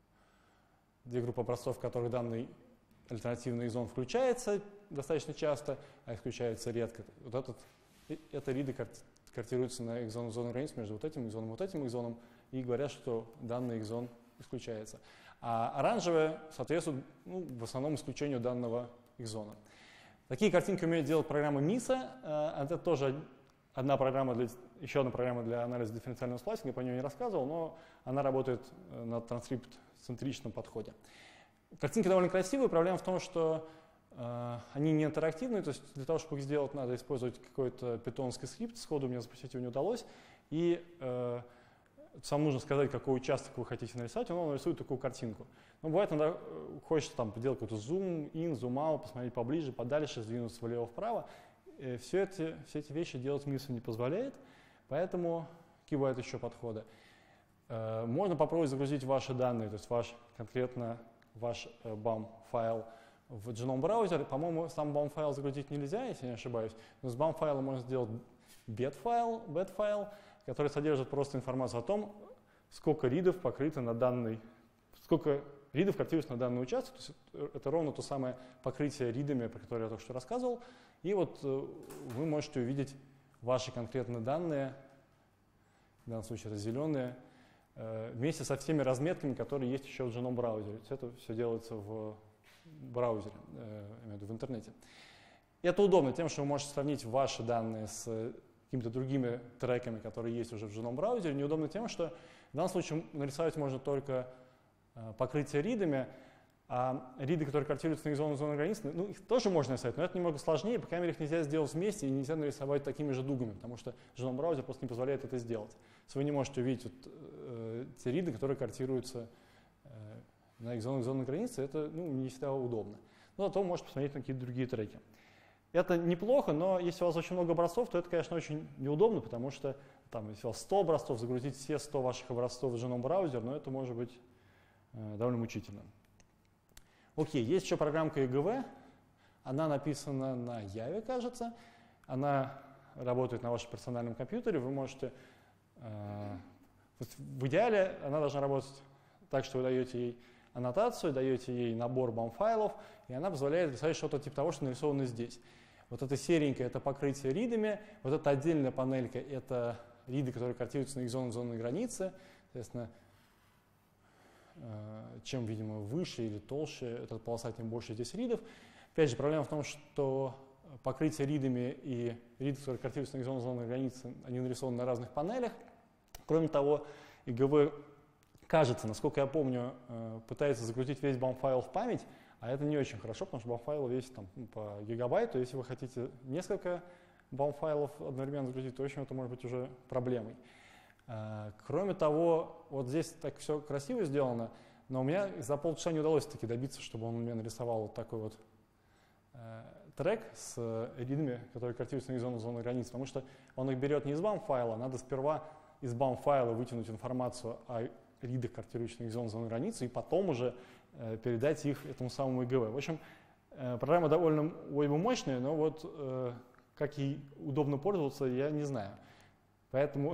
две группы образцов, в которых данный альтернативный экзон включается достаточно часто, а исключается редко. Вот этот, это риды карти, картируются на экзонную зону границы между вот этим экзоном и вот этим экзоном, и говорят, что данный экзон исключается. А оранжевые соответствуют, ну, в основном исключению данного экзона. Такие картинки умеет делать программа миса. Это тоже одна программа для, еще одна программа для анализа дифференциального слайсинга, я по ней не рассказывал, но она работает на транскрипт-центричном подходе. Картинки довольно красивые, проблема в том, что э, они не интерактивные, то есть для того, чтобы их сделать, надо использовать какой-то питонский скрипт, сходу мне запустить его не удалось, и э, сам нужно сказать, какой участок вы хотите нарисовать, он нарисует такую картинку. Но бывает, иногда хочется там сделать какой-то зум, ин, зум аут, посмотреть поближе, подальше, сдвинуться влево-вправо. Все эти, все эти вещи делать миса не позволяет, поэтому какие бывают еще подходы. Можно попробовать загрузить ваши данные, то есть ваш, конкретно ваш бам файл в Genome браузер. По-моему, сам бам файл загрузить нельзя, если не ошибаюсь, но с бам файла можно сделать бет файл, бет файл, который содержит просто информацию о том, сколько ридов покрыто на данный, сколько ридов картируется на данный участок. То есть это ровно то самое покрытие ридами, про которое я только что рассказывал. И вот вы можете увидеть ваши конкретные данные, в данном случае это зеленые, вместе со всеми разметками, которые есть еще в Genome браузере. Это все делается в браузере, в интернете. И это удобно тем, что вы можете сравнить ваши данные с какими-то другими треками, которые есть уже в Genome браузере. Неудобно тем, что в данном случае нарисовать можно только покрытие ридами, а риды, которые картируются на экзонную зону границы, ну, их тоже можно нарисовать, но это немного сложнее, по крайней мере, их нельзя сделать вместе и нельзя нарисовать такими же дугами, потому что Genome браузер просто не позволяет это сделать. Если вы не можете увидеть вот, э, те риды, которые картируются э, на экзонной зоне границы, это, ну, не всегда удобно. Но зато можете посмотреть на какие-то другие треки. Это неплохо, но если у вас очень много образцов, то это, конечно, очень неудобно, потому что там, если у вас сто образцов, загрузить все сто ваших образцов в Genome браузер, но это может быть э, довольно мучительно. Окей, есть еще программка и джи ви. Она написана на Java, кажется. Она работает на вашем персональном компьютере. Вы можете... Э, в идеале она должна работать так, что вы даете ей аннотацию, даете ей набор бам-файлов, и она позволяет рисовать что-то типа того, что нарисовано здесь. Вот это серенькое — это покрытие ридами, вот эта отдельная панелька — это риды, которые картируются на их зону зонной границы. Соответственно, чем, видимо, выше или толще эта полоса, тем больше здесь ридов. Опять же, проблема в том, что покрытие ридами и риды, которые картируются на их зону зонной границы, они нарисованы на разных панелях. Кроме того, и джи ви, кажется, насколько я помню, пытается загрузить весь бам-файл в память, а это не очень хорошо, потому что бам-файл весит там, по гигабайту. Если вы хотите несколько бам-файлов одновременно загрузить, то, в общем, это может быть уже проблемой. Кроме того, вот здесь так все красиво сделано, но у меня за полчаса не удалось таки добиться, чтобы он мне нарисовал вот такой вот э, трек с ридами, которые картируются на их зону зоны границы, потому что он их берет не из бам-файла, надо сперва из бам-файла вытянуть информацию о ридах, картирующих на их зону зоны границы, и потом уже э, передать их этому самому и джи ви. В общем, э, программа довольно ой, мощная, но вот э, как ей удобно пользоваться, я не знаю. Поэтому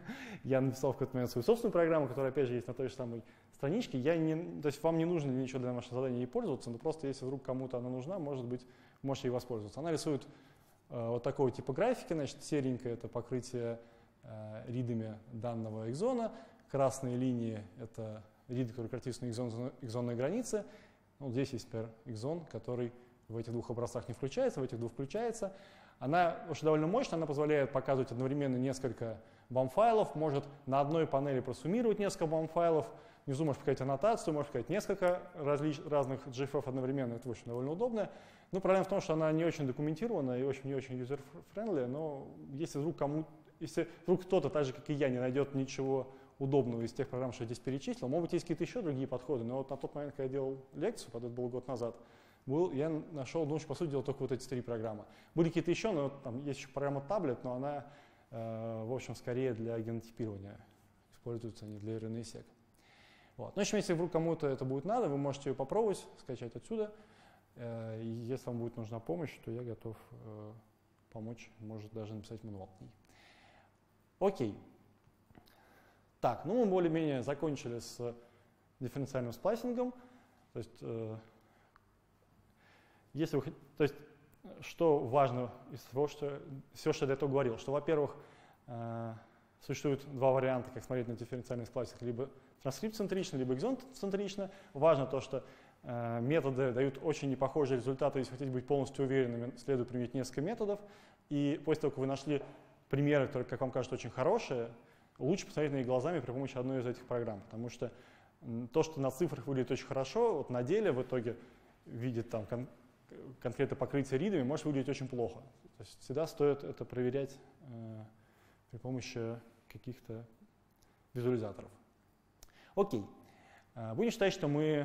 я написал в какой-то момент свою собственную программу, которая, опять же, есть на той же самой страничке. Я не, то есть вам не нужно ничего для вашего задания ей пользоваться, но просто если вдруг кому-то она нужна, может быть, можете ей воспользоваться. Она рисует э, вот такого типа графики, значит, серенькое — это покрытие э, ридами данного экзона, красные линии — это риды, которые картируются на экзон, экзонной границе. Вот здесь есть, например, экзон, который в этих двух образцах не включается, в этих двух включается. Она уже довольно мощная, она позволяет показывать одновременно несколько бам-файлов, может на одной панели просуммировать несколько бам-файлов, внизу может показать аннотацию, может показать несколько различ, разных джи эф одновременно, это очень довольно удобно. Но проблема в том, что она не очень документирована и очень не очень user-friendly, но если вдруг, кому, если вдруг кто-то, так же как и я, не найдет ничего удобного из тех программ, что я здесь перечислил, может быть, есть какие-то еще другие подходы, но вот на тот момент, когда я делал лекцию, это был год назад, Был, я нашел, ну, по сути дела, только вот эти три программы. Были какие-то еще, но там есть еще программа Tablet, но она, э, в общем, скорее для генотипирования используется, а не для эр эн эй-сек. Вот. Ну, в общем, если вдруг кому-то это будет надо, вы можете ее попробовать, скачать отсюда. Э, и если вам будет нужна помощь, то я готов э, помочь, может даже написать мануал к ней. Окей. Так, ну мы более-менее закончили с дифференциальным сплайсингом. То есть, э, Если вы, то есть, что важно из того, что все, что я до этого говорил, что, во-первых, э, существует два варианта, как смотреть на дифференциальный сплайсинг, либо транскрипт-центрично, либо экзон-центрично. Важно то, что э, методы дают очень непохожие результаты. Если хотите быть полностью уверенными, следует применить несколько методов. И после того, как вы нашли примеры, которые, как вам кажется, очень хорошие, лучше посмотреть на них глазами при помощи одной из этих программ. Потому что то, что на цифрах выглядит очень хорошо, вот на деле в итоге видит там кон конкретно покрытие ридами, может выглядеть очень плохо. То есть всегда стоит это проверять э, при помощи каких-то визуализаторов. Окей. Э, будем считать, что мы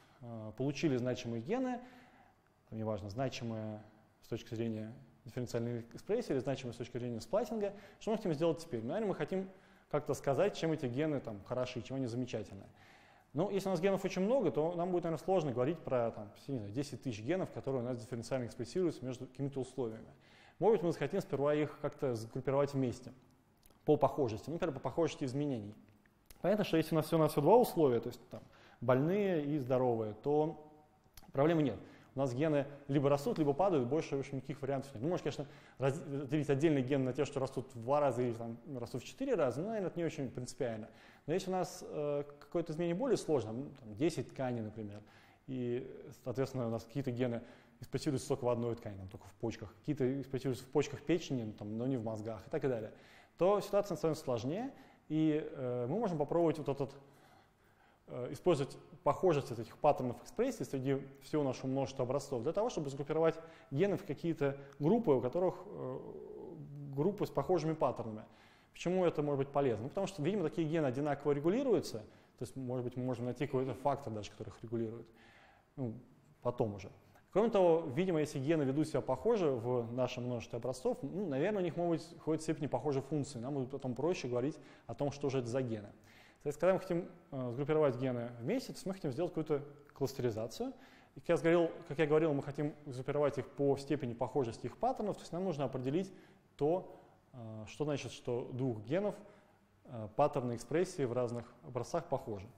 э, получили значимые гены, там, неважно, значимые с точки зрения дифференциальной экспрессии или значимые с точки зрения сплайсинга. Что мы хотим сделать теперь? Наверное, мы хотим как-то сказать, чем эти гены там, хороши, чем они замечательные. Ну, если у нас генов очень много, то нам будет, наверное, сложно говорить про там, не знаю, десять тысяч генов, которые у нас дифференциально экспрессируются между какими-то условиями. Может быть, мы захотим сперва их как-то сгруппировать вместе по похожести, например, по похожести изменений. Понятно, что если у нас всего на все два условия, то есть там, больные и здоровые, то проблемы нет. У нас гены либо растут, либо падают, больше, в общем, никаких вариантов нет. Ну, можно, конечно, разделить отдельные гены на те, что растут в два раза или там, растут в четыре раза, но, наверное, это не очень принципиально. Но если у нас э, какое-то изменение более сложное, ну, там, десять тканей, например, и, соответственно, у нас какие-то гены экспрессируются только в одной ткани, там, только в почках, какие-то экспрессируются в почках печени, там, но не в мозгах и так далее, то ситуация становится сложнее, и э, мы можем попробовать вот этот использовать похожесть этих паттернов экспрессии среди всего нашего множества образцов для того, чтобы сгруппировать гены в какие-то группы, у которых э, группы с похожими паттернами. Почему это может быть полезно? Ну, потому что, видимо, такие гены одинаково регулируются, то есть, может быть, мы можем найти какой-то фактор даже, который их регулирует, ну, потом уже. Кроме того, видимо, если гены ведут себя похоже в нашем множестве образцов, ну, наверное, у них могут быть в какой-то степени похожие функции, нам будет потом проще говорить о том, что же это за гены. То есть, когда мы хотим э, сгруппировать гены вместе, то мы хотим сделать какую-то кластеризацию. И как я говорил, как я говорил, мы хотим группировать их по степени похожести их паттернов, то есть нам нужно определить то, что значит, что двух генов паттерны экспрессии в разных образцах похожи.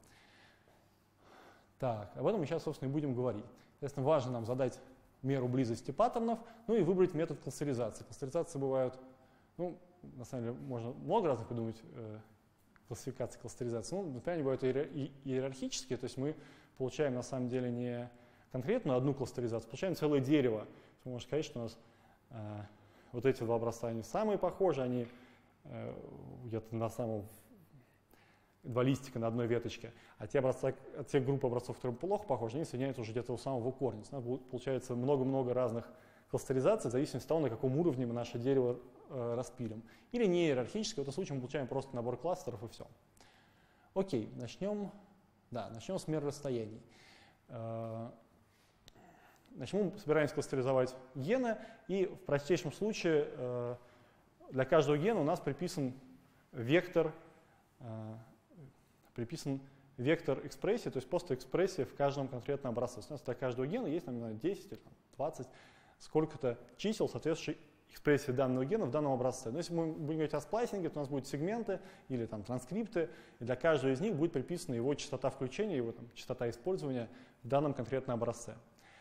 Так, об этом мы сейчас, собственно, и будем говорить. Соответственно, важно нам задать меру близости паттернов, ну и выбрать метод кластеризации. Кластеризации бывают, ну, на самом деле, можно много разных придумать э, классификаций, кластеризации. Ну, например, они бывают иерархические, то есть мы получаем, на самом деле, не конкретно одну кластеризацию, получаем целое дерево. Вы можете сказать, что у нас э, вот эти два образца, они самые похожие, они э, где-то на самом два листика на одной веточке, а те, образцы, те группы образцов, которые плохо похожи, они соединяются уже где-то у самого корня. У нас получается много-много разных кластеризаций в зависимости от того, на каком уровне мы наше дерево э, распилим. Или не иерархически, в этом случае мы получаем просто набор кластеров и все. Окей, начнем, да, начнем с мер расстояний. Э, значит, мы собираемся кластеризовать гены, и в простейшем случае э, для каждого гена у нас приписан вектор, э, приписан вектор экспрессии, то есть просто экспрессия в каждом конкретном образце. У нас для каждого гена есть, наверное, десять или двадцать, сколько-то чисел, соответствующих экспрессии данного гена в данном образце. Но если мы будем говорить о сплайсинге, то у нас будут сегменты или там, транскрипты, и для каждого из них будет приписана его частота включения, его там, частота использования в данном конкретном образце.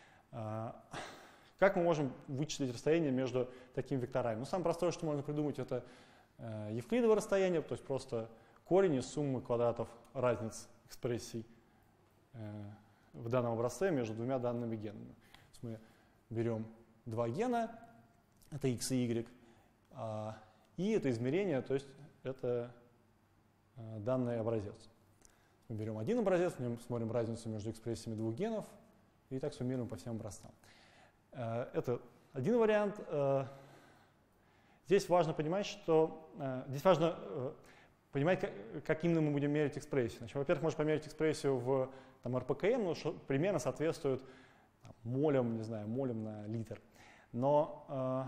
Как мы можем вычислить расстояние между такими векторами? Ну, самое простое, что можно придумать, это евклидово расстояние, то есть просто корень из суммы квадратов разниц экспрессий э, в данном образце между двумя данными генами. Мы берем два гена, это x и y, а, и это измерение, то есть это э, данный образец. Мы берем один образец, в нем смотрим разницу между экспрессиями двух генов, и так суммируем по всем образцам. Э, это один вариант. Э, здесь важно понимать, что э, здесь важно э, понимать, как, как именно мы будем мерить экспрессию. Во-первых, можно померить экспрессию в там, эр пэ ка эм, ну, что примерно соответствует там, молям, не знаю, молям на литр. Но э,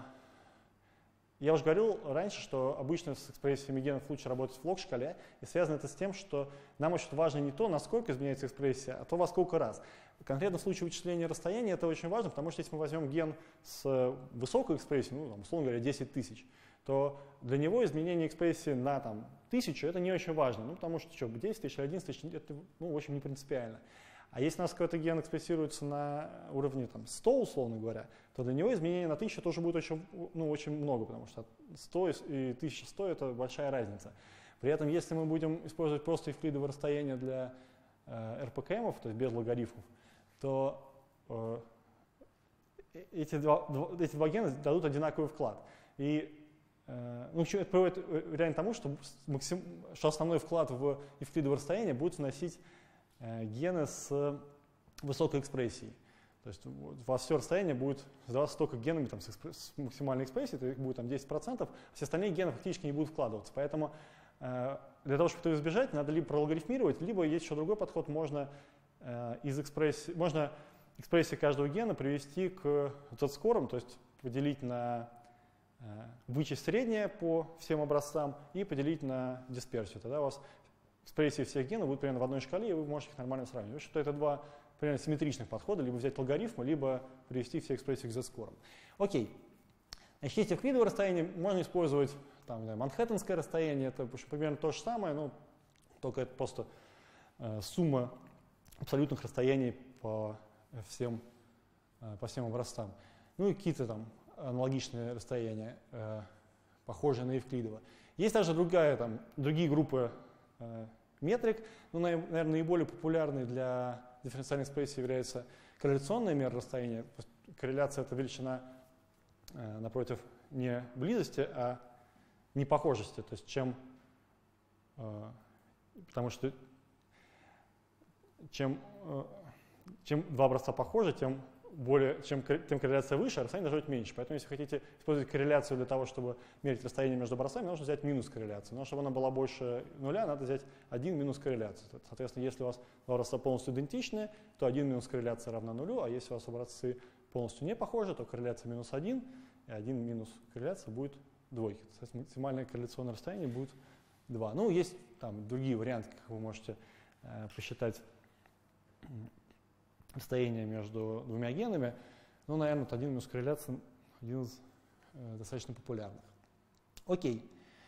я уже говорил раньше, что обычно с экспрессиями генов лучше работать в лог-шкале, и связано это с тем, что нам очень важно не то, насколько изменяется экспрессия, а то, во сколько раз. Конкретно в случае вычисления расстояния это очень важно, потому что если мы возьмем ген с высокой экспрессией, ну, там, условно говоря, десять тысяч, то для него изменение экспрессии на там, тысячу это не очень важно, ну, потому что что, десять тысяч или одиннадцать тысяч это ну, в общем не принципиально. А если у нас какой-то ген экспрессируется на уровне там, сто, условно говоря, то для него изменение на тысячу тоже будет очень, ну, очень много, потому что сто и тысяча сто это большая разница. При этом, если мы будем использовать просто евклидово расстояние для э, эр пэ ка эмов, то есть без логарифмов, то э, эти, два, два, эти два гена дадут одинаковый вклад. И Ну, это приводит реально к тому, что, максим, что основной вклад в евклидово расстояние будет вносить э, гены с высокой экспрессией. То есть у вас все расстояние будет задаваться только генами там, с, экспресс, с максимальной экспрессией, то их будет там, десять процентов, а все остальные гены фактически не будут вкладываться. Поэтому э, для того, чтобы этого избежать, надо либо прологарифмировать, либо есть еще другой подход, можно, э, из экспрессии, можно экспрессии каждого гена привести к z-скорам, то есть поделить на вычесть среднее по всем образцам и поделить на дисперсию. Тогда у вас экспрессии всех генов будут примерно в одной шкале, и вы можете их нормально сравнивать. Что это два примерно симметричных подхода, либо взять логарифмы, либо привести все экспрессии к z-скорам. Окей. Значит, есть евклидово расстояние, можно использовать там, да, манхэттенское расстояние, это примерно то же самое, но только это просто э, сумма абсолютных расстояний по всем, э, по всем образцам. Ну и какие-то там аналогичные расстояния, э, похожие на евклидово. Есть также другая, там, другие группы э, метрик. Ну, наверное, наиболее популярной для дифференциальной экспрессии является корреляционная мера расстояния. Корреляция — это величина э, напротив не близости, а непохожести. То есть чем, э, потому что чем, э, чем два образца похожи, тем более, чем, тем корреляция выше, а расстояние должно быть меньше. Поэтому, если хотите использовать корреляцию для того, чтобы мерить расстояние между образцами, нужно взять минус корреляцию. Но чтобы она была больше нуля, надо взять один минус корреляцию. Соответственно, если у вас два образца полностью идентичны, то один минус корреляция равна нулю, а если у вас образцы полностью не похожи, то корреляция минус один, и один минус корреляция будет двойки. Соответственно, максимальное корреляционное расстояние будет два. Ну, есть там другие варианты, как вы можете э, посчитать расстояние между двумя генами. Ну, наверное, вот один минус корреляция один из э, достаточно популярных. Окей.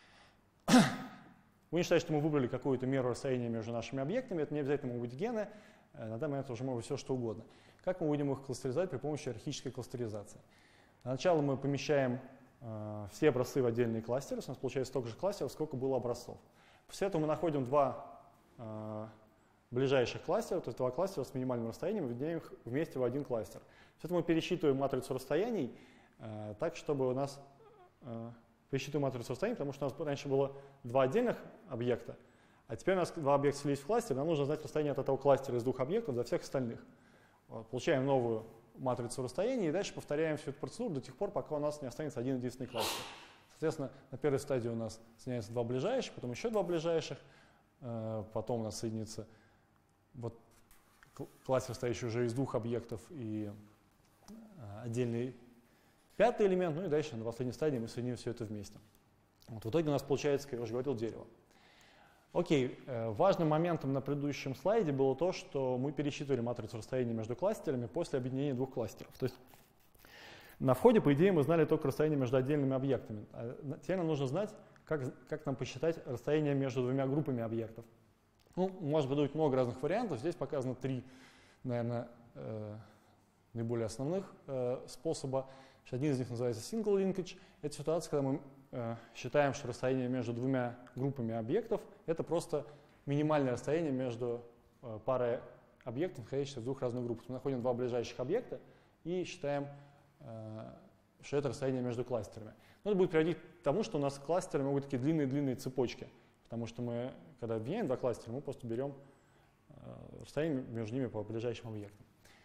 Будем считать, что мы выбрали какую-то меру расстояния между нашими объектами. Это не обязательно могут быть гены. На данный момент уже может быть все, что угодно. Как мы будем их кластеризовать при помощи иерархической кластеризации? Для начала мы помещаем э, все образцы в отдельные кластеры. У нас получается столько же кластеров, сколько было образцов. После этого мы находим два э, ближайших кластера, то есть два кластера с минимальным расстоянием, объединяем их вместе в один кластер. После этого мы пересчитываем матрицу расстояний э, так, чтобы у нас... Э, пересчитываем матрицу расстояний, потому что у нас раньше было два отдельных объекта, а теперь у нас два объекта слились в кластер, нам нужно знать расстояние от этого кластера из двух объектов до всех остальных. Вот, получаем новую матрицу расстояний и дальше повторяем всю эту процедуру до тех пор, пока у нас не останется один единственный кластер. Соответственно, на первой стадии у нас соединяются два ближайших, потом еще два ближайших, э, потом у нас соединится вот кластер, состоящий уже из двух объектов и э, отдельный пятый элемент, ну и дальше на последней стадии мы соединим все это вместе. Вот в итоге у нас получается, как я уже говорил, дерево. Окей, э, важным моментом на предыдущем слайде было то, что мы пересчитывали матрицу расстояния между кластерами после объединения двух кластеров. То есть на входе, по идее, мы знали только расстояние между отдельными объектами. А теперь нам нужно знать, как, как нам посчитать расстояние между двумя группами объектов. Ну, может быть много разных вариантов. Здесь показано три, наверное, э, наиболее основных э, способа. Один из них называется single linkage. Это ситуация, когда мы э, считаем, что расстояние между двумя группами объектов — это просто минимальное расстояние между э, парой объектов, находящихся в двух разных группах. Мы находим два ближайших объекта и считаем, э, что это расстояние между кластерами. Но это будет приводить к тому, что у нас кластеры могут быть такие длинные-длинные цепочки, потому что мы, когда объединяем два кластера, мы просто берем э, расстояние между ними по ближайшим объектам.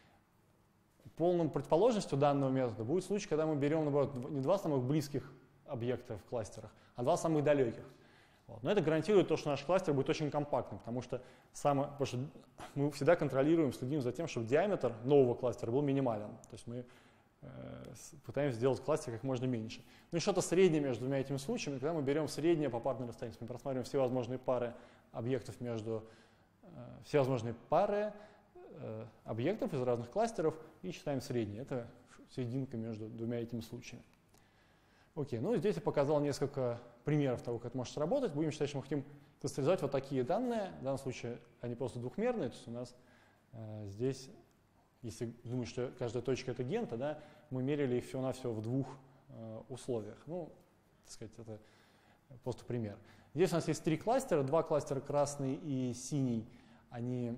Полной противоположностью данного метода будет случай, когда мы берем, наоборот, не два самых близких объекта в кластерах, а два самых далеких. Вот. Но это гарантирует то, что наш кластер будет очень компактным, потому что, само, потому что мы всегда контролируем, следим за тем, чтобы диаметр нового кластера был минимален. То есть мы э, пытаемся сделать кластер как можно меньше. Ну и что-то среднее между двумя этими случаями, когда мы берем среднее попарное расстояние. Мы просматриваем все возможные пары объектов между, э, все возможные пары объектов из разных кластеров и считаем среднее. Это серединка между двумя этими случаями. Окей, ну здесь я показал несколько примеров того, как это может сработать. Будем считать, что мы хотим кластеризовать вот такие данные. В данном случае они просто двухмерные, то есть у нас э, здесь, если думать, что каждая точка это ген, тогда мы мерили их всего-навсего в двух э, условиях. Ну, так сказать, это просто пример. Здесь у нас есть три кластера, два кластера красный и синий, они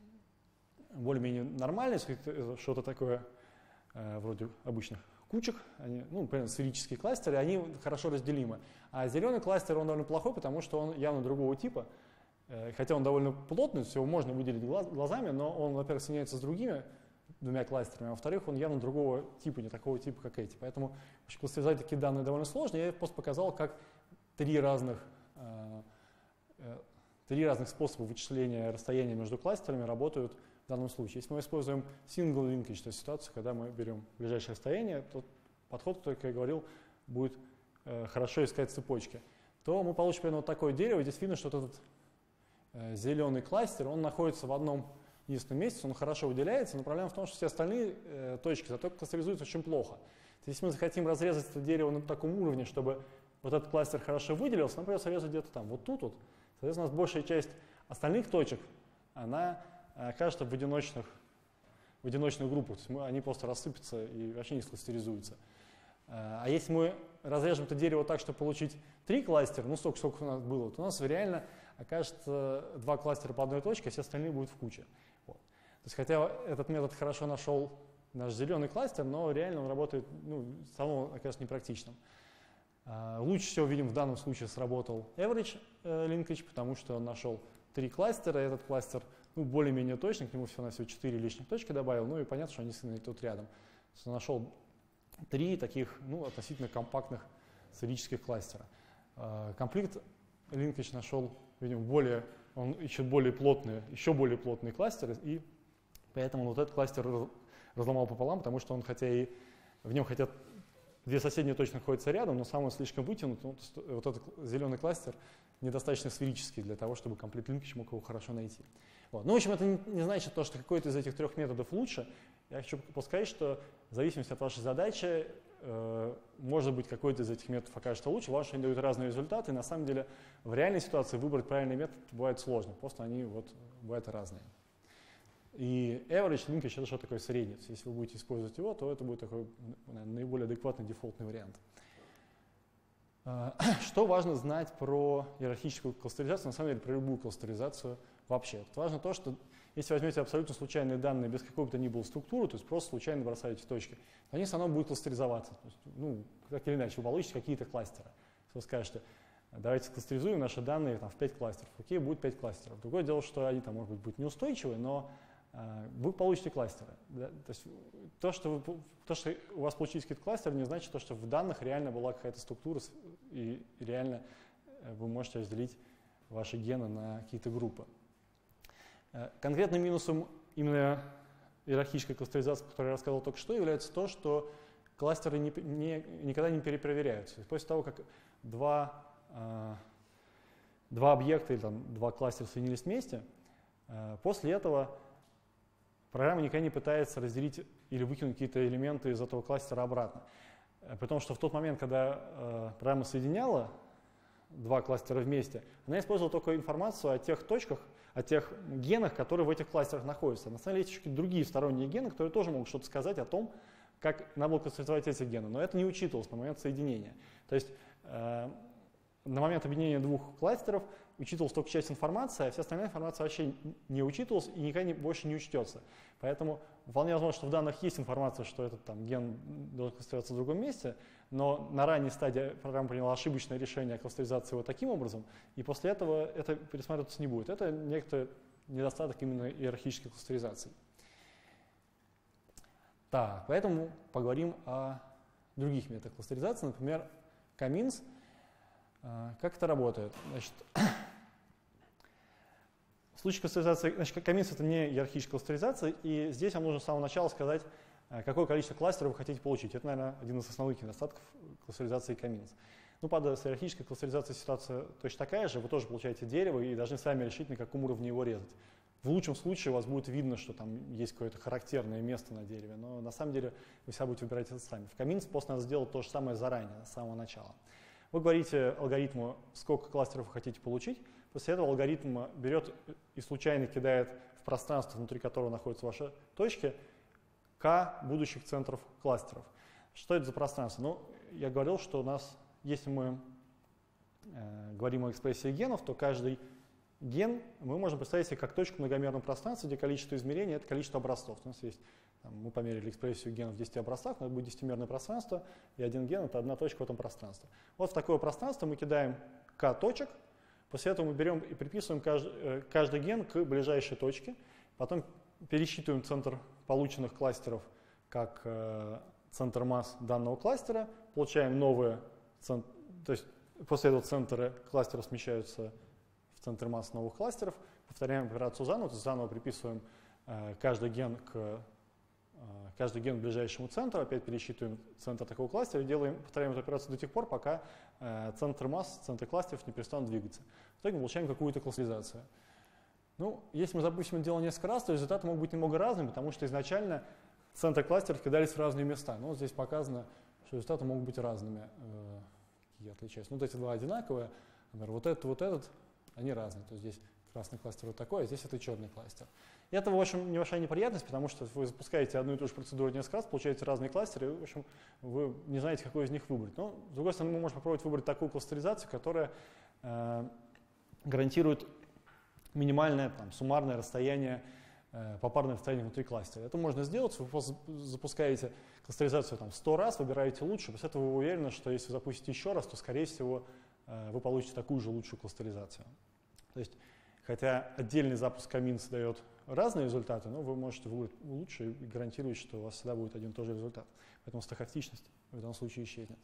более-менее нормальные, что-то такое э, вроде обычных кучек, они, ну, например, сферические кластеры, они хорошо разделимы. А зеленый кластер, он довольно плохой, потому что он явно другого типа, э, хотя он довольно плотный, то есть его можно выделить глаз, глазами, но он, во-первых, соединяется с другими двумя кластерами, а во-вторых, он явно другого типа, не такого типа, как эти. Поэтому кластеризовать такие данные довольно сложно. Я просто показал, как три разных, э, э, три разных способа вычисления расстояния между кластерами работают в данном случае. Если мы используем single linkage, то есть ситуацию, когда мы берем ближайшее расстояние, то подход, как я говорил, будет э, хорошо искать цепочки, то мы получим примерно вот такое дерево. Здесь видно, что вот этот э, зеленый кластер, он находится в одном единственном месте, он хорошо выделяется, но проблема в том, что все остальные э, точки зато кластеризуются очень плохо. То есть, если мы захотим разрезать это дерево на таком уровне, чтобы вот этот кластер хорошо выделился, нам придется резать где-то там, вот тут вот. Соответственно, у нас большая часть остальных точек, она окажется в одиночных, в одиночных группах, то есть мы, они просто рассыпятся и вообще не скластеризуются. А если мы разрежем это дерево так, чтобы получить три кластера, ну столько, сколько у нас было, то у нас реально окажется два кластера по одной точке, а все остальные будут в куче. Вот. То есть, хотя этот метод хорошо нашел наш зеленый кластер, но реально он работает, ну, само окажется непрактичным. А, лучше всего, видим, в данном случае сработал average linkage, потому что он нашел три кластера, и этот кластер, ну, более-менее точный, к нему всего-навсего четыре лишних точки добавил, ну и понятно, что они стоят тут рядом. То есть он нашел три таких, ну, относительно компактных сферических кластера. Complete linkage нашел, видимо, более, он ищет более плотные, еще более плотные кластеры, и поэтому вот этот кластер разломал пополам, потому что он, хотя и в нем хотят две соседние точки находятся рядом, но сам он слишком вытянут, ну, вот этот зеленый кластер недостаточно сферический для того, чтобы complete linkage мог его хорошо найти. Вот. Ну, в общем, это не, не значит то, что какой-то из этих трех методов лучше. Я хочу сказать, что в зависимости от вашей задачи, э, может быть, какой-то из этих методов окажется лучше, потому что они дают разные результаты, и на самом деле в реальной ситуации выбрать правильный метод бывает сложно, просто они вот, бывают разные. И average linkage — это что такое средний. Если вы будете использовать его, то это будет такой, наверное, наиболее адекватный дефолтный вариант. Что важно знать про иерархическую кластеризацию, на самом деле про любую кластеризацию вообще? Вот важно то, что если возьмете абсолютно случайные данные без какой бы то ни было структуры, то есть просто случайно бросаете точки, то они все равно будут кластеризоваться. То есть, ну, так или иначе, вы получите какие-то кластеры. Если вы скажете, давайте кластеризуем наши данные там, в пять кластеров, окей, будет пять кластеров. Другое дело, что они там, может быть, будут неустойчивы, но э, вы получите кластеры. Да? То есть то что, вы, то, что у вас получились какие-то кластеры, не значит, то, что в данных реально была какая-то структура, и реально вы можете разделить ваши гены на какие-то группы. Конкретным минусом именно иерархической кластеризации, о которой я рассказывал только что, является то, что кластеры не, не, никогда не перепроверяются. После того, как два, э, два объекта или там, два кластера соединились вместе, э, после этого программа никогда не пытается разделить или выкинуть какие-то элементы из этого кластера обратно. Потому что в тот момент, когда э, программа соединяла два кластера вместе, она использовала только информацию о тех точках, о тех генах, которые в этих кластерах находятся. На самом деле есть еще другие сторонние гены, которые тоже могут что-то сказать о том, как надо было кластеризовать эти гены, но это не учитывалось на момент соединения. То есть э, на момент объединения двух кластеров учитывалась только часть информации, а вся остальная информация вообще не учитывалась и никогда не, больше не учтется. Поэтому вполне возможно, что в данных есть информация, что этот там, ген должен кластеризоваться в другом месте, но на ранней стадии программа приняла ошибочное решение о кластеризации его таким образом, и после этого это пересматриваться не будет. Это некоторый недостаток именно иерархической кластеризации. Так, поэтому поговорим о других методах кластеризации, например, Каминс. Как это работает? Значит, в случае кластеризации, значит, Каминс — это не иерархическая кластеризация, и здесь вам нужно с самого начала сказать, какое количество кластеров вы хотите получить. Это, наверное, один из основных недостатков кластеризации Каминс. Ну, правда, с иерархической кластеризацией ситуация точно такая же. Вы тоже получаете дерево и должны сами решить, на каком уровне его резать. В лучшем случае у вас будет видно, что там есть какое-то характерное место на дереве, но на самом деле вы всегда будете выбирать это сами. В Каминс просто надо сделать то же самое заранее, с самого начала. Вы говорите алгоритму, сколько кластеров вы хотите получить. После этого алгоритм берет и случайно кидает в пространство, внутри которого находятся ваши точки, k будущих центров кластеров. Что это за пространство? Ну, я говорил, что у нас, если мы э, говорим о экспрессии генов, то каждый ген мы можем представить себе как точку в многомерном пространстве, где количество измерений — это количество образцов. У нас есть, там, мы померили экспрессию генов в десяти образцах, но это будет десятимерное пространство, и один ген — это одна точка в этом пространстве. Вот в такое пространство мы кидаем k точек, после этого мы берем и приписываем каждый, каждый ген к ближайшей точке, потом пересчитываем центр полученных кластеров как э, центр масс данного кластера, получаем новые, то есть после этого центры кластера смещаются в центр масс новых кластеров, повторяем операцию заново, то есть заново приписываем э, каждый ген к э, каждый ген к ближайшему центру, опять пересчитываем центр такого кластера и делаем, повторяем эту операцию до тех пор, пока э, центр масс, центры кластеров не перестанут двигаться. В итоге мы получаем какую-то классификацию. Ну, если мы, допустим, делаем несколько раз, то результаты могут быть немного разными, потому что изначально центры кластеров кидались в разные места. Но вот здесь показано, что результаты могут быть разными, э, какие отличаются. Ну, вот эти два одинаковые, например, вот этот, вот этот, они разные. То есть здесь красный кластер вот такой, а здесь это черный кластер. И это, в общем, небольшая неприятность, потому что вы запускаете одну и ту же процедуру несколько раз, получаете разные кластеры, и, в общем, вы не знаете, какой из них выбрать. Но, с другой стороны, мы можем попробовать выбрать такую кластеризацию, которая э, гарантирует минимальное там, суммарное расстояние, э, попарное расстояние внутри кластера. Это можно сделать, вы просто запускаете кластеризацию там, сто раз, выбираете лучше, после этого вы уверены, что если вы запустите еще раз, то, скорее всего, э, вы получите такую же лучшую кластеризацию. То есть, хотя отдельный запуск Каминс дает разные результаты, но вы можете выбрать лучше и гарантировать, что у вас всегда будет один и тот же результат. Поэтому стохастичность в этом случае исчезнет.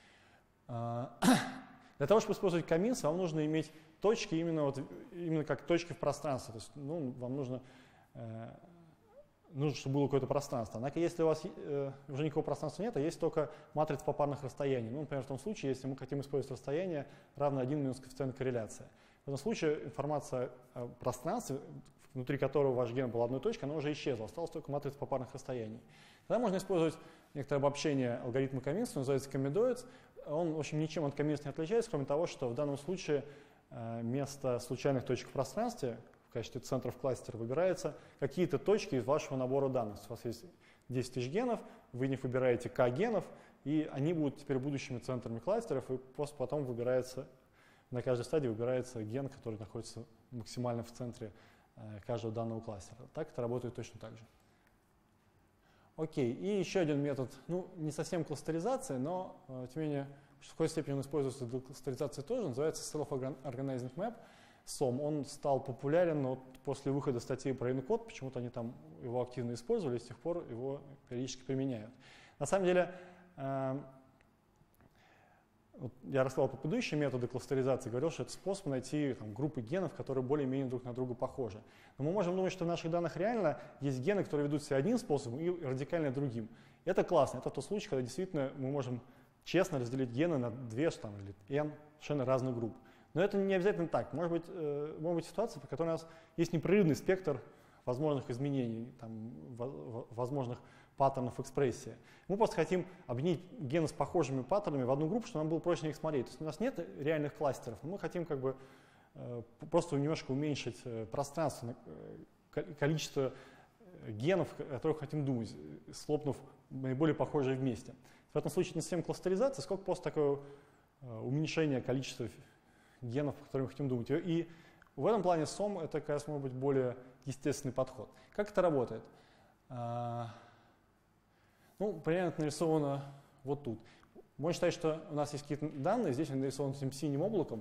Для того, чтобы использовать Каминс, вам нужно иметь точки именно, вот, именно как точки в пространстве. То есть, ну, вам нужно э, нужно, чтобы было какое-то пространство. Однако, если у вас э, уже никакого пространства нет, а есть только матрица попарных расстояний. Ну, например, в том случае, если мы хотим использовать расстояние, равно один минус коэффициент корреляции. В этом случае информация о пространстве, внутри которого ваш ген был одной точкой, она уже исчезла, осталась только матрица попарных расстояний. Тогда можно использовать некоторое обобщение алгоритма Каминского, называется комедоидс. Он, в общем, ничем от Каминского не отличается, кроме того, что в данном случае э, вместо случайных точек в пространстве в качестве центров кластера выбираются какие-то точки из вашего набора данных. У вас есть десять тысяч генов, вы в них выбираете k генов, и они будут теперь будущими центрами кластеров, и просто потом выбирается, на каждой стадии выбирается ген, который находится максимально в центре э, каждого данного кластера. Так это работает точно так же. Окей, и еще один метод, ну, не совсем кластеризация, но, э, тем не менее, в какой степени он используется для кластеризации тоже, называется Self-Organizing Map, сом. Он стал популярен вот после выхода статьи про Unicode, почему-то они там его активно использовали, и с тех пор его периодически применяют. На самом деле, э, вот я рассказал про предыдущие методы кластеризации, говорил, что это способ найти там, группы генов, которые более-менее друг на друга похожи. Но мы можем думать, что в наших данных реально есть гены, которые ведут себя одним способом и радикально другим. Это классно. Это тот случай, когда действительно мы можем честно разделить гены на две там, или n совершенно разных групп. Но это не обязательно так. Может быть, э, может быть ситуация, по которой у нас есть непрерывный спектр возможных изменений, там, возможных паттернов экспрессии. Мы просто хотим объединить гены с похожими паттернами в одну группу, чтобы нам было проще на них смотреть. То есть у нас нет реальных кластеров, но мы хотим как бы э, просто немножко уменьшить э, пространство, э, количество генов, о которых хотим думать, слопнув наиболее похожие вместе. В этом случае это не совсем кластеризация, сколько просто такое э, уменьшение количества генов, о которых мы хотим думать. И в этом плане сом это, как раз, может быть более естественный подход. Как это работает? А, ну, примерно это нарисовано вот тут. Можно считать, что у нас есть какие-то данные, здесь он нарисован этим синим облаком.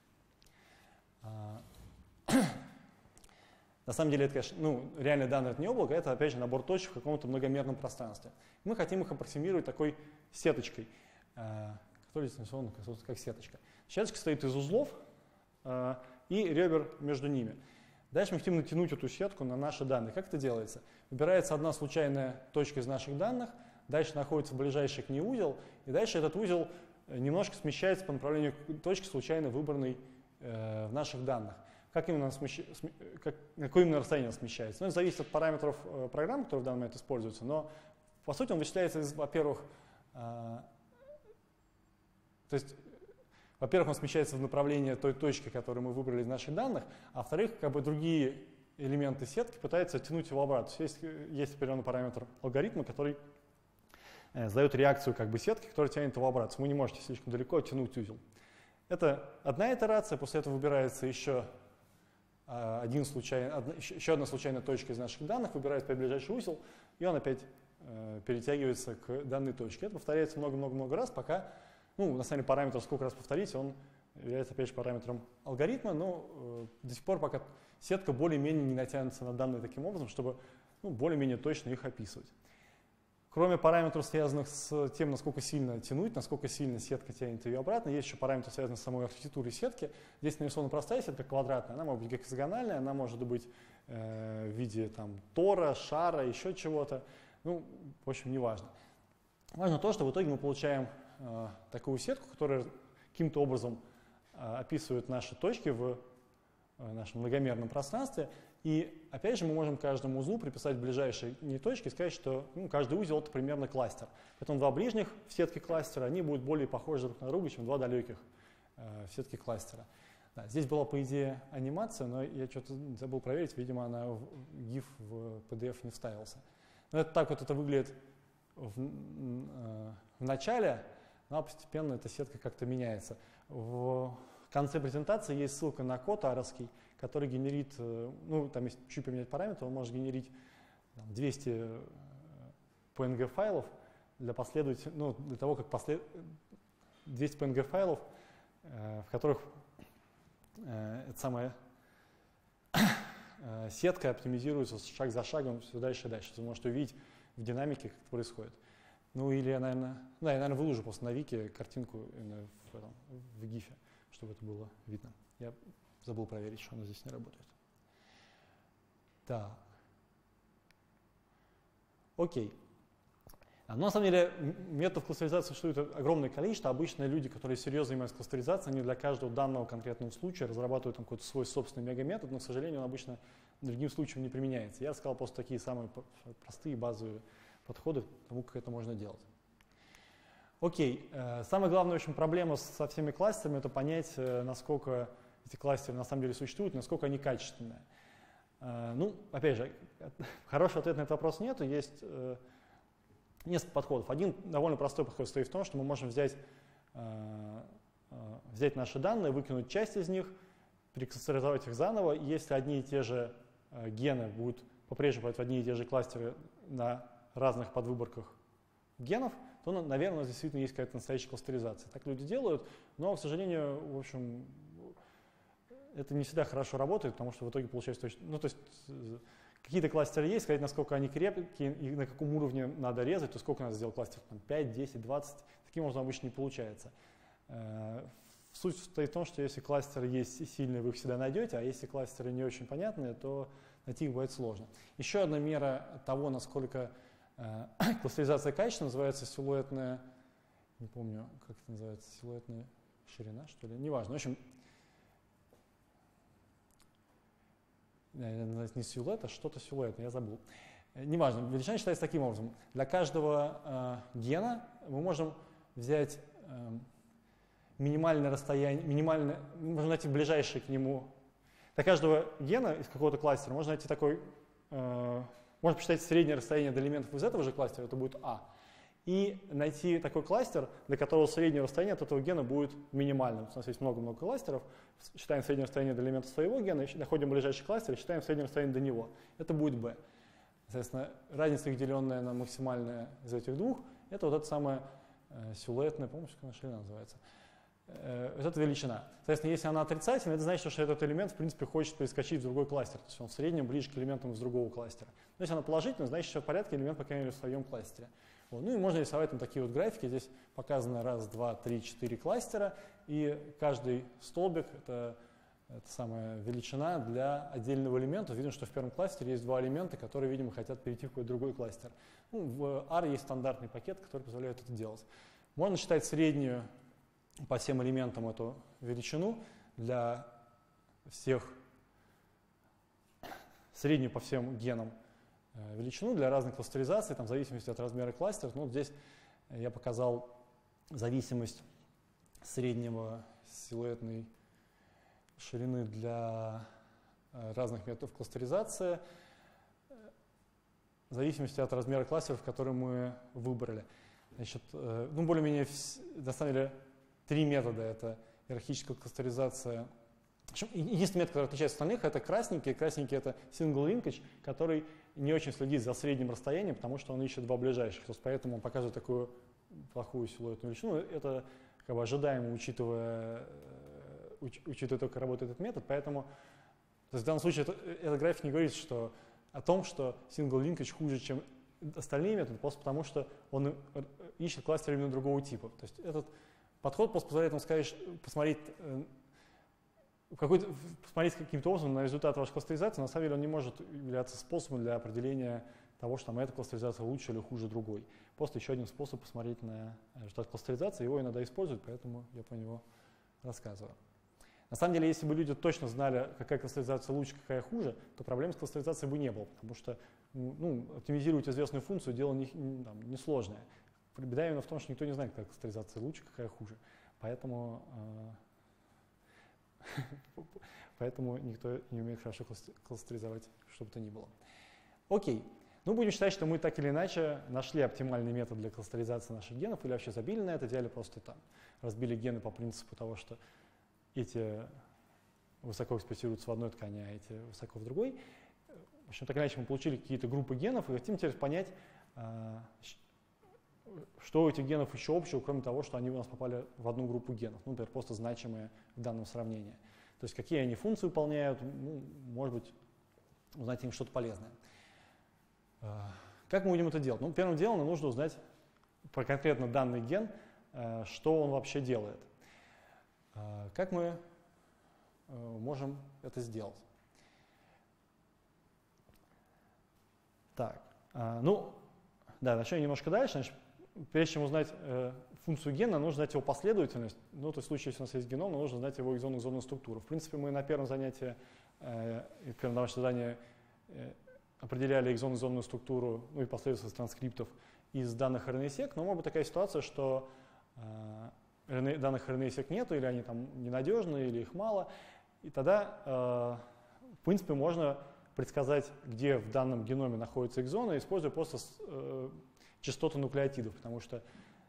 А, на самом деле, это, конечно, ну, реальные данные — это не облако, это, опять же, набор точек в каком-то многомерном пространстве. Мы хотим их аппроксимировать такой сеточкой, а, которая здесь нарисована как сеточка. Сеточка состоит из узлов а, и ребер между ними. Дальше мы хотим натянуть эту сетку на наши данные. Как это делается? Выбирается одна случайная точка из наших данных, дальше находится ближайший к ней узел, и дальше этот узел немножко смещается по направлению к точке, случайно выбранной э, в наших данных. Как именно смещ... как... На какое именно расстояние он смещается? Ну, это зависит от параметров э, программы, которые в данный момент используются, но по сути он вычисляется, во-первых, э, то есть Во-первых, он смещается в направлении той точки, которую мы выбрали из наших данных, а во-вторых, как бы другие элементы сетки пытаются оттянуть его обратно. Есть, есть определенный параметр алгоритма, который э, задает реакцию как бы сетки, которая тянет его обратно. Вы не можете слишком далеко оттянуть узел. Это одна итерация, после этого выбирается еще, э, один случайный, одна, еще, еще одна случайная точка из наших данных, выбирается ближайший узел, и он опять э, перетягивается к данной точке. Это повторяется много-много-много раз, пока Ну, на самом деле, параметр, сколько раз повторить, он является, опять же, параметром алгоритма, но э, до сих пор пока сетка более-менее не натянется на данные таким образом, чтобы ну, более-менее точно их описывать. Кроме параметров, связанных с тем, насколько сильно тянуть, насколько сильно сетка тянет ее обратно, есть еще параметры, связанные с самой архитектурой сетки. Здесь нарисована простая сетка, квадратная, она может быть гексагональная, она может быть э, в виде там, тора, шара, еще чего-то. Ну, в общем, неважно. Важно то, что в итоге мы получаем такую сетку, которая каким-то образом а, описывает наши точки в а, нашем многомерном пространстве. И опять же мы можем каждому узлу приписать ближайшие точки и сказать, что ну, каждый узел — это примерно кластер. Поэтому два ближних в сетке кластера, они будут более похожи друг на друга, чем два далеких а, в сетке кластера. Да, здесь была, по идее, анимация, но я что-то забыл проверить, видимо, она в гиф в пи ди эф не вставился. Но это так вот это выглядит в, в начале. Ну, а постепенно эта сетка как-то меняется. В конце презентации есть ссылка на код аровский, который генерит, ну, там есть чуть поменять параметры, он может генерить двести пи эн джи файлов для последователей, ну, для того, как послед... двести пи эн джи файлов, э, в которых э, эта самая э, сетка оптимизируется шаг за шагом все дальше и дальше. Вы можете увидеть в динамике, как это происходит. Ну или я, наверное, да, я, наверное, выложу просто на вики картинку в, этом, в гифе, чтобы это было видно. Я забыл проверить, что она здесь не работает. Так. Окей. Но на самом деле методов кластеризации существует огромное количество. Обычно люди, которые серьезно занимаются кластеризацией, они для каждого данного конкретного случая разрабатывают там какой-то свой собственный мегаметод, но, к сожалению, он обычно другим случаям не применяется. Я сказал просто такие самые простые базовые подходы к тому, как это можно делать. Окей. Самая главная, в общем, проблема со всеми кластерами — это понять, насколько эти кластеры на самом деле существуют, насколько они качественные. Ну, опять же, хорошего ответа на этот вопрос нету. Есть несколько подходов. Один довольно простой подход состоит в том, что мы можем взять, э, э, взять наши данные, выкинуть часть из них, перекластеризовать их заново. И если одни и те же э, гены будут по-прежнему брать в одни и те же кластеры на разных подвыборках генов, то, ну, наверное, у нас действительно есть какая-то настоящая кластеризация. Так люди делают, но, к сожалению, в общем, это не всегда хорошо работает, потому что в итоге получается точно... Ну, то есть, какие-то кластеры есть, сказать, насколько они крепкие и на каком уровне надо резать, то сколько надо сделать кластеров, там, пять, десять, двадцать, таким образом обычно не получается. Суть состоит в том, что если кластеры есть сильные, вы их всегда найдете, а если кластеры не очень понятные, то найти их будет сложно. Еще одна мера того, насколько э, кластеризация качественна, называется силуэтная, не помню, как это называется, силуэтная ширина, что ли, неважно. В общем, не силуэт, а что-то силуэтное, я забыл. Неважно, величина считается таким образом. Для каждого э, гена мы можем взять э, минимальное расстояние, минимальное, можно найти ближайший к нему. Для каждого гена из какого-то кластера можно найти такой, э, можно посчитать среднее расстояние до элементов из этого же кластера, это будет А. И найти такой кластер, для которого среднее расстояние от этого гена будет минимальным. У нас есть много-много кластеров, считаем среднее расстояние до элемента своего гена, находим ближайший кластер и считаем среднее расстояние до него. Это будет B. Соответственно, разница их, деленная на максимальное из этих двух, это вот эта самая э, силуэтная, помните, как она ширина называется? Э, вот эта величина. Соответственно, если она отрицательная, это значит, что этот элемент, в принципе, хочет перескочить в другой кластер. То есть он в среднем ближе к элементам из другого кластера. Но если она положительная, значит, все в порядке, элемент, по крайней мере, в своем кластере. Вот. Ну и можно рисовать там такие вот графики. Здесь показано раз, два, три, четыре кластера. И каждый столбик — это, это самая величина для отдельного элемента. Видно, что в первом кластере есть два элемента, которые, видимо, хотят перейти в какой-то другой кластер. Ну, в ар есть стандартный пакет, который позволяет это делать. Можно считать среднюю по всем элементам эту величину для всех, среднюю по всем генам величину для разных кластеризаций, там, в зависимости от размера кластеров. Ну, вот здесь я показал зависимость среднего силуэтной ширины для разных методов кластеризации в зависимости от размера кластеров, которые мы выбрали. Значит, ну, более-менее, на самом деле, три метода. Это иерархическая кластеризация. Единственный метод, который отличается от остальных, это красненький. Красненький — это single linkage, который не очень следит за средним расстоянием, потому что он ищет два ближайших. То есть поэтому он показывает такую плохую силуэтную величину. Это как бы ожидаемо, учитывая, уч, учитывая только, как работает этот метод. Поэтому то есть в данном случае это, этот график не говорит что, о том, что single linkage хуже, чем остальные методы, просто потому что он ищет кластер именно другого типа. То есть этот подход просто позволяет вам сказать, посмотреть, какой посмотреть каким-то образом на результат вашей кластеризации. На самом деле он не может являться способом для определения того, что там эта кластеризация лучше или хуже другой. Просто еще один способ посмотреть на результат кластеризации. Его иногда используют, поэтому я про него рассказываю. На самом деле, если бы люди точно знали, какая кластеризация лучше, какая хуже, то проблем с кластеризацией бы не было, потому что ну, оптимизировать известную функцию дело несложное. Не, не Беда именно в том, что никто не знает, какая кластеризация лучше, какая хуже. Поэтому, э, поэтому никто не умеет хорошо кластеризовать, что бы то ни было. Окей. Ну, будем считать, что мы так или иначе нашли оптимальный метод для кластеризации наших генов, или вообще забили на это, делали просто там, разбили гены по принципу того, что эти высоко экспрессируются в одной ткани, а эти высоко в другой. В общем, так или иначе мы получили какие-то группы генов, и хотим теперь понять, что у этих генов еще общего, кроме того, что они у нас попали в одну группу генов, ну, например, просто значимые в данном сравнении. То есть какие они функции выполняют, ну, может быть, узнать им что-то полезное. Как мы будем это делать? Ну, первым делом нам нужно узнать про конкретно данный ген, что он вообще делает. Как мы можем это сделать? Так, ну, Да, начнем немножко дальше. Значит, прежде чем узнать э, функцию гена, нужно знать его последовательность. Ну, то есть в случае, если у нас есть геном, нужно знать его экзонно-экзонную структуру. В принципе, мы на первом занятии, э, в первом домашнем задании э, определяли экзонно-экзонную структуру, ну и последовательность транскриптов из данных эр эн эй-сек, но может быть такая ситуация, что э, данных эр эн эй-сек нету, или они там ненадежные, или их мало, и тогда, э, в принципе, можно предсказать, где в данном геноме находится экзоны, используя просто э, частоты нуклеотидов, потому что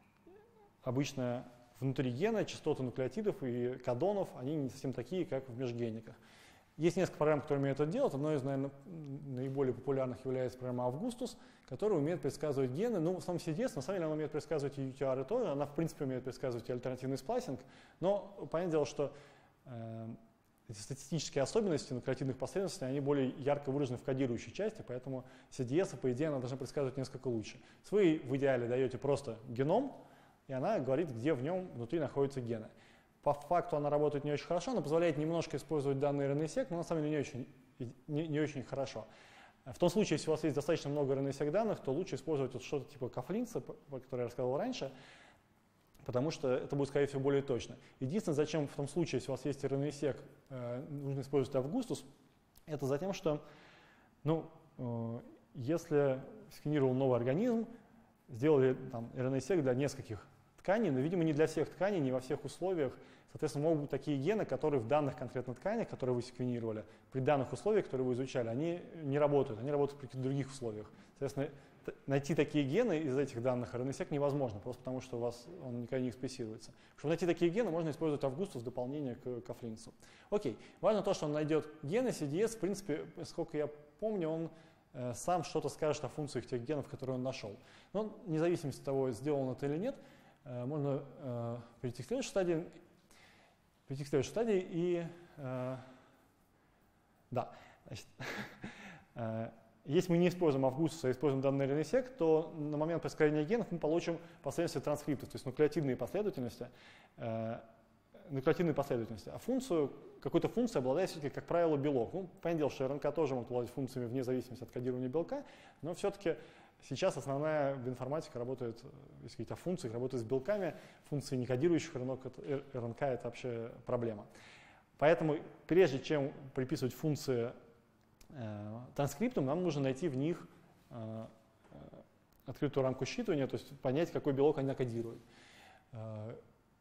обычно внутри гена частоты нуклеотидов и кодонов, они не совсем такие, как в межгенниках. Есть несколько программ, которые умеют это делать. Одной из, наверное, наиболее популярных является программа Augustus, которая умеет предсказывать гены. Ну, в основном си ди эс, на самом деле, она умеет предсказывать и ю ти ар тоже. Она, в принципе, умеет предсказывать и альтернативный сплайсинг. Но, понятное дело, что э, эти статистические особенности нуклеотидных последовательностей, они более ярко выражены в кодирующей части, поэтому си ди эс, по идее, она должна предсказывать несколько лучше. Вы в идеале даете просто геном, и она говорит, где в нем внутри находятся гены. По факту она работает не очень хорошо, она позволяет немножко использовать данные эр эн эй-сек, но на самом деле не очень, не, не очень хорошо. В том случае, если у вас есть достаточно много эр эн эй-сек данных, то лучше использовать вот что-то типа Кафлинца, про который я рассказывал раньше, потому что это будет, скорее всего, более точно. Единственное, зачем в том случае, если у вас есть эр эн эй-сек, э, нужно использовать Augustus, это за тем, что ну, э, если сканировал новый организм, сделали там, эр эн эй-сек для нескольких тканей, но, видимо, не для всех тканей, не во всех условиях. Соответственно, могут быть такие гены, которые в данных конкретно тканях, которые вы секвенировали, при данных условиях, которые вы изучали, они не работают, они работают при каких-то других условиях. Соответственно, найти такие гены из этих данных эр эн эй-сек невозможно, просто потому что у вас он никогда не экспрессируется. Чтобы найти такие гены, можно использовать Augustus в дополнение к Кафлинцу. Окей, важно то, что он найдет гены, си ди эс, в принципе, сколько я помню, он э, сам что-то скажет о функциях тех генов, которые он нашел. Но вне зависимости от того, сделал он это или нет, можно э, перейти к следующей стадии, перейти к следующей стадии и э, да, значит, э, если мы не используем Augustus, а используем данный эр эн эй-сек, то на момент происхождения генов мы получим последовательность транскриптов, то есть нуклеотидные последовательности, э, нуклеотидные последовательности. А функцию, какой-то функцией обладает все-таки, как правило, белок. Ну, понятное дело, что эр эн ка тоже может обладать функциями вне зависимости от кодирования белка, но все-таки сейчас основная информатика работает, если говорить о функциях, работает с белками. Функции некодирующих эр эн ка — это вообще проблема. Поэтому прежде чем приписывать функции э, транскриптам, нам нужно найти в них э, открытую рамку считывания, то есть понять, какой белок они накодируют. Э,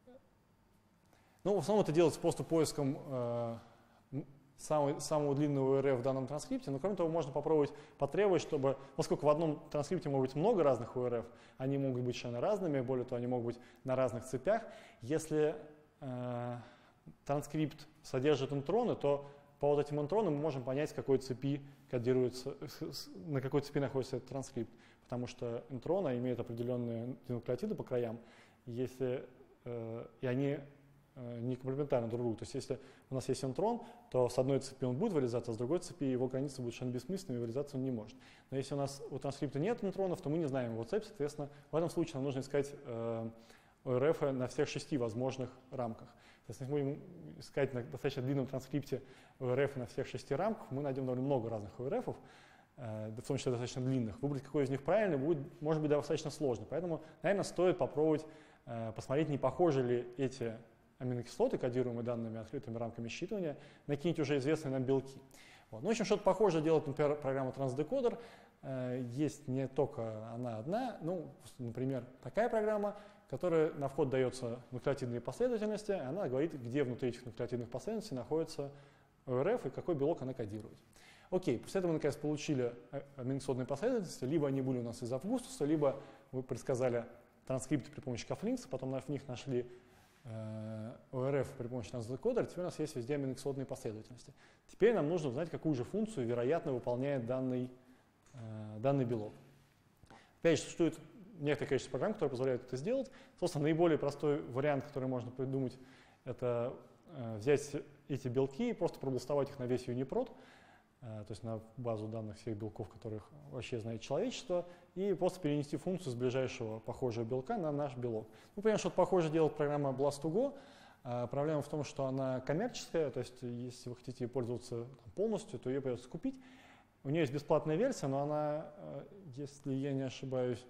ну, в основном это делается просто поиском э, Самого, самого длинного эр эф в данном транскрипте, но кроме того можно попробовать потребовать, чтобы, поскольку в одном транскрипте может быть много разных о эр эф, они могут быть совершенно разными, более того, они могут быть на разных цепях. Если э, транскрипт содержит интроны, то по вот этим интронам мы можем понять, с какой цепи кодируется, на какой цепи находится этот транскрипт, потому что интроны имеют определенные нуклеотиды по краям, если, э, и они не комплементарны друг другу. То есть если у нас есть интрон, то с одной цепи он будет вырезаться, а с другой цепи его границы будут совершенно бессмысленными, и вырезаться он не может. Но если у нас у транскрипта нет интронов, то мы не знаем его цепь, соответственно, в этом случае нам нужно искать э, о эр эф на всех шести возможных рамках. То есть если мы будем искать на достаточно длинном транскрипте о эр эф на всех шести рамках, мы найдем довольно много разных о эр эф, э, в том числе достаточно длинных. Выбрать, какой из них правильный, будет, может быть достаточно сложно. Поэтому, наверное, стоит попробовать э, посмотреть, не похожи ли эти аминокислоты, кодируемые данными открытыми рамками считывания, на какие-нибудь уже известные нам белки. Вот. Ну, в общем, что-то похожее делает, например, программа Transdecoder. Э, есть не только она одна, ну, например, такая программа, которая на вход дается нуклеотидные последовательности, она говорит, где внутри этих нуклеотидных последовательностей находится о эр эф и какой белок она кодирует. Окей, после этого мы, наконец, получили аминокислотные последовательности, либо они были у нас из Августуса, либо вы предсказали транскрипты при помощи Кафлинца, потом в них нашли о эр эф при помощи Transdecoder, теперь у нас есть везде аминокислотные последовательности. Теперь нам нужно узнать, какую же функцию, вероятно, выполняет данный, э, данный белок. Опять же, существует некоторое количество программ, которые позволяют это сделать. Собственно, наиболее простой вариант, который можно придумать, это э, взять эти белки и просто пробластовать их на весь Uniprot, то есть на базу данных всех белков, которых вообще знает человечество, и просто перенести функцию с ближайшего похожего белка на наш белок. Ну, понятно, что похоже делает программа бласт ту го. Проблема в том, что она коммерческая, то есть если вы хотите ей пользоваться полностью, то ее придется купить. у нее есть бесплатная версия, но она, если я не ошибаюсь,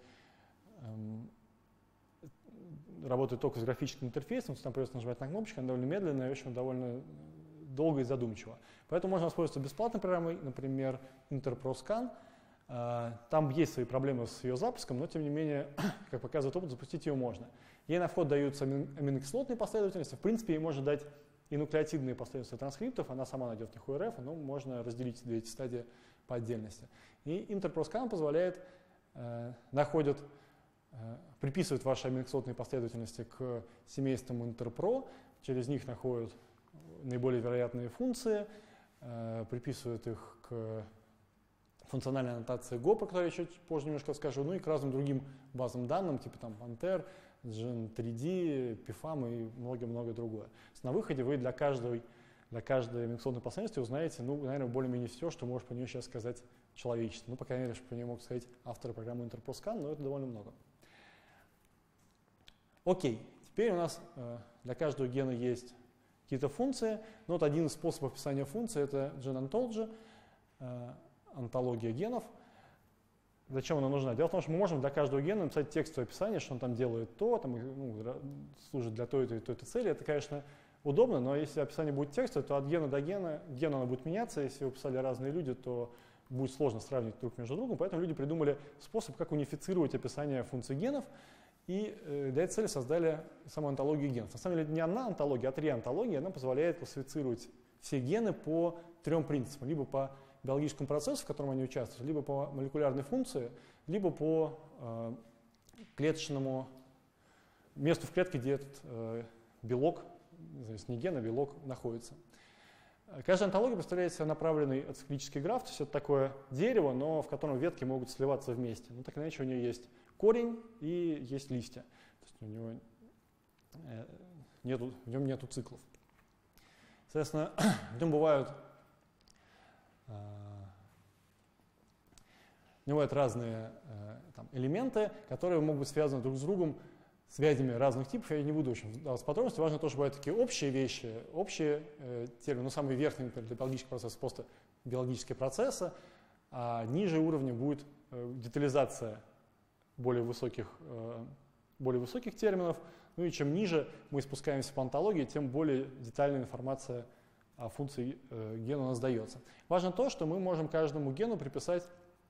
работает только с графическим интерфейсом, то есть там придется нажимать на кнопочку, она довольно медленная и, в общем, довольно долго и задумчиво. Поэтому можно воспользоваться бесплатной программой, например, InterProScan. Там есть свои проблемы с ее запуском, но тем не менее, как показывает опыт, запустить ее можно. Ей на вход даются аминокислотные последовательности. В принципе, ей можно дать и нуклеотидные последовательности транскриптов, она сама найдет в них ю ар эф, но можно разделить эти стадии по отдельности. И InterProScan позволяет, э, находит, э, приписывает ваши аминокислотные последовательности к семействам InterPro, через них находит наиболее вероятные функции, э, приписывает их к функциональной аннотации го, про которую я чуть позже немножко расскажу, ну и к разным другим базам данных, типа там Panther, джен три ди, пифам и много-много другое. На выходе вы для каждой, для каждой аминокислотной последовательности узнаете, ну, наверное, более-менее все, что может про нее сейчас сказать человечество. Ну, по крайней мере, что про нее могут сказать авторы программы InterProScan, но это довольно много. Окей, теперь у нас э, для каждого гена есть какие-то функции. Ну, вот один из способов описания функции — это GenOntology, э, онтология генов. Зачем она нужна? Дело в том, что мы можем для каждого гена написать текстовое описание, что он там делает то, там, ну, служит для той, той, той, той цели. Это, конечно, удобно, но если описание будет текстовое, то от гена до гена, гена оно будет меняться. Если его писали разные люди, то будет сложно сравнивать друг между другом. Поэтому люди придумали способ, как унифицировать описание функций генов. И э, для этой цели создали саму онтологию генов. На самом деле не одна онтология, а три онтологии. Она позволяет классифицировать все гены по трем принципам. Либо по биологическому процессу, в котором они участвуют, либо по молекулярной функции, либо по э, клеточному месту в клетке, где этот э, белок, не ген, а белок находится. Каждая онтология представляет себя направленный ациклический граф, то есть это такое дерево, но в котором ветки могут сливаться вместе. Ну, так или иначе, у нее есть корень и есть листья. То есть у него э, нету, в нем нету циклов. Соответственно, в нем бывают У него бывают разные э, там, элементы, которые могут быть связаны друг с другом связями разных типов. Я не буду очень вдаваться в подробности. Важно то, что бывают такие общие вещи, общие э, термины. Ну, самый верхний, например, для биологического процесса просто биологические процессы, а ниже уровня будет э, детализация более высоких, э, более высоких терминов. Ну и чем ниже мы спускаемся по онтологии, тем более детальная информация о функции э, гена у нас дается. Важно то, что мы можем каждому гену приписать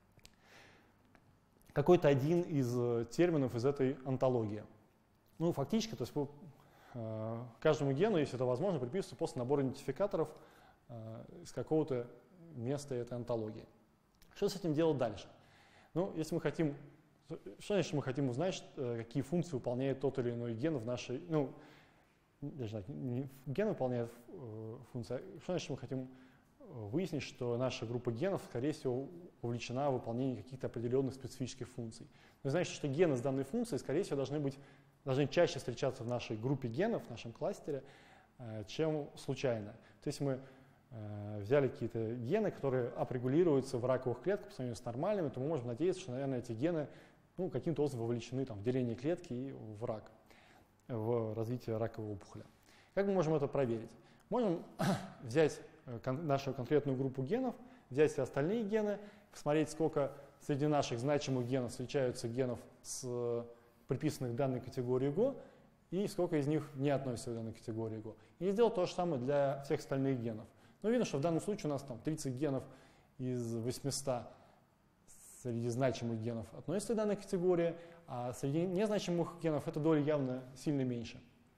какой-то один из терминов из этой онтологии. Ну, фактически, то есть по э, каждому гену, если это возможно, приписывается просто набор идентификаторов э, из какого-то места этой онтологии. Что с этим делать дальше? Ну, если мы хотим, что значит, мы хотим узнать, э, какие функции выполняет тот или иной ген в нашей, ну, даже не ген выполняет э, функцию, а что значит, мы хотим выяснить, что наша группа генов, скорее всего, вовлечена в выполнение каких-то определенных специфических функций. Но значит, что гены с данной функцией, скорее всего, должны, быть, должны чаще встречаться в нашей группе генов, в нашем кластере, чем случайно. То есть мы взяли какие-то гены, которые апрегулируются в раковых клетках по сравнению с нормальными, то мы можем надеяться, что, наверное, эти гены ну, каким-то образом вовлечены там, в деление клетки и в рак, в развитие раковой опухоли. Как мы можем это проверить? Можем взять нашу конкретную группу генов, взять все остальные гены, посмотреть, сколько среди наших значимых генов встречаются генов, с, приписанных к данной категории го, и сколько из них не относятся к данной категории го. И сделать то же самое для всех остальных генов. Но видно, что в данном случае у нас там тридцать генов из восьмисот среди значимых генов относятся к данной категории, а среди незначимых генов эта доля явно сильно меньше.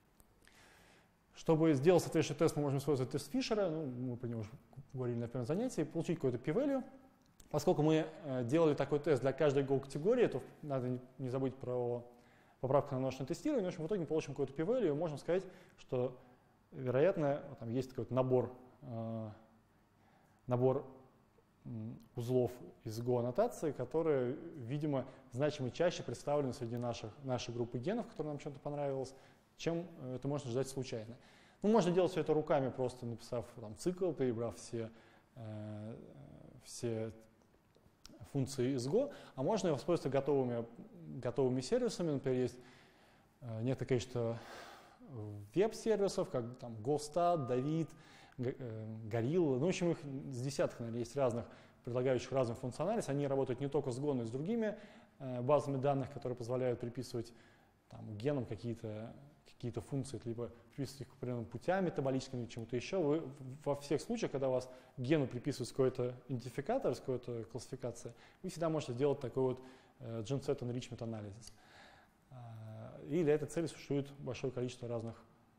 Чтобы сделать соответствующий тест, мы можем использовать тест Фишера, ну, мы про него уже говорили на первом занятии, получить какой-то p-value. Поскольку мы э, делали такой тест для каждой go-категории, то надо не, не забыть про поправку на множественное тестирование. В общем, в итоге мы получим какой-то p-value, и можем сказать, что, вероятно, там есть какой-то набор, э, набор узлов из Go-аннотации, которые, видимо, значимо чаще представлены среди наших, нашей группы генов, которая нам чем-то понравилась, чем это можно ждать случайно. Ну, можно делать все это руками, просто написав там, цикл, перебрав все, э, все функции из Go, а можно воспользоваться готовыми, готовыми сервисами. Например, есть э, некоторое количество веб-сервисов, как там GoStat, David, Gorilla. Ну, в общем, их с десяток, наверное, есть разных, предлагающих разную функциональность. Они работают не только с Go, но и с другими э, базами данных, которые позволяют приписывать там, генам какие-то какие-то функции, либо приписывать их определенным путям метаболическим или чему-то еще. Вы, во всех случаях, когда у вас гену приписывается какой-то идентификатор, какая-то классификация, вы всегда можете сделать такой вот э, GenSet Enrichment Analysis. И для этой цели существует большое количество разных,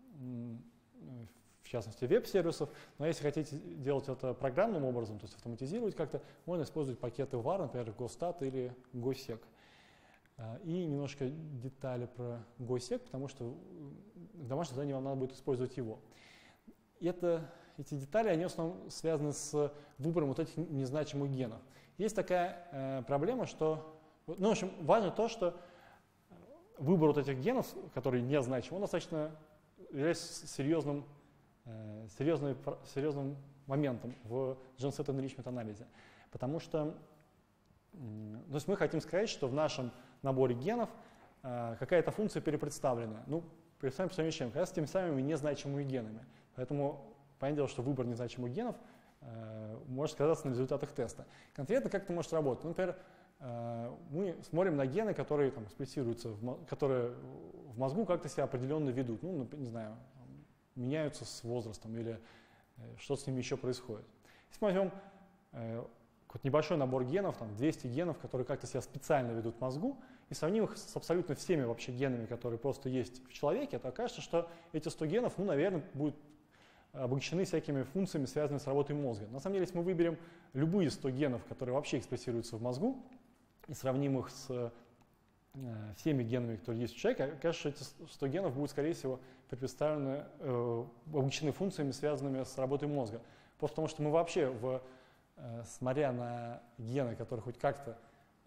в частности, веб-сервисов. Но если хотите делать это программным образом, то есть автоматизировать как-то, можно использовать пакеты var, например, GoStat или GoSec. И немножко детали про GoSec, потому что в домашнем задании вам надо будет использовать его. И это, эти детали, они в основном связаны с выбором вот этих незначимых генов. Есть такая э, проблема, что, ну, в общем, важно то, что выбор вот этих генов, которые не значимы, он достаточно является серьезным, э, серьезным, серьезным моментом в GenSet Enrichment анализе. Потому что э, то есть мы хотим сказать, что в нашем наборе генов э, какая-то функция перепредставлена. Ну, представим по чем? Как раз с теми самыми незначимыми генами. Поэтому понятное дело, что выбор незначимых генов э, может сказаться на результатах теста. Конкретно как это может работать? Например, мы смотрим на гены, которые там, экспрессируются, в, которые в мозгу как-то себя определенно ведут, ну, не знаю, меняются с возрастом или что с ними еще происходит. Если мы возьмем э, какой-то небольшой набор генов, там двести генов, которые как-то себя специально ведут в мозгу, и сравним их с абсолютно всеми вообще генами, которые просто есть в человеке, то окажется, что эти сто генов, ну, наверное, будут обогащены всякими функциями, связанными с работой мозга. На самом деле, если мы выберем любые сто генов, которые вообще экспрессируются в мозгу, и сравним их с э, всеми генами, которые есть у человека, кажется, что эти сто генов будут, скорее всего, представлены, э, обучены функциями, связанными с работой мозга. Просто потому что мы вообще, в, э, смотря на гены, которые хоть как-то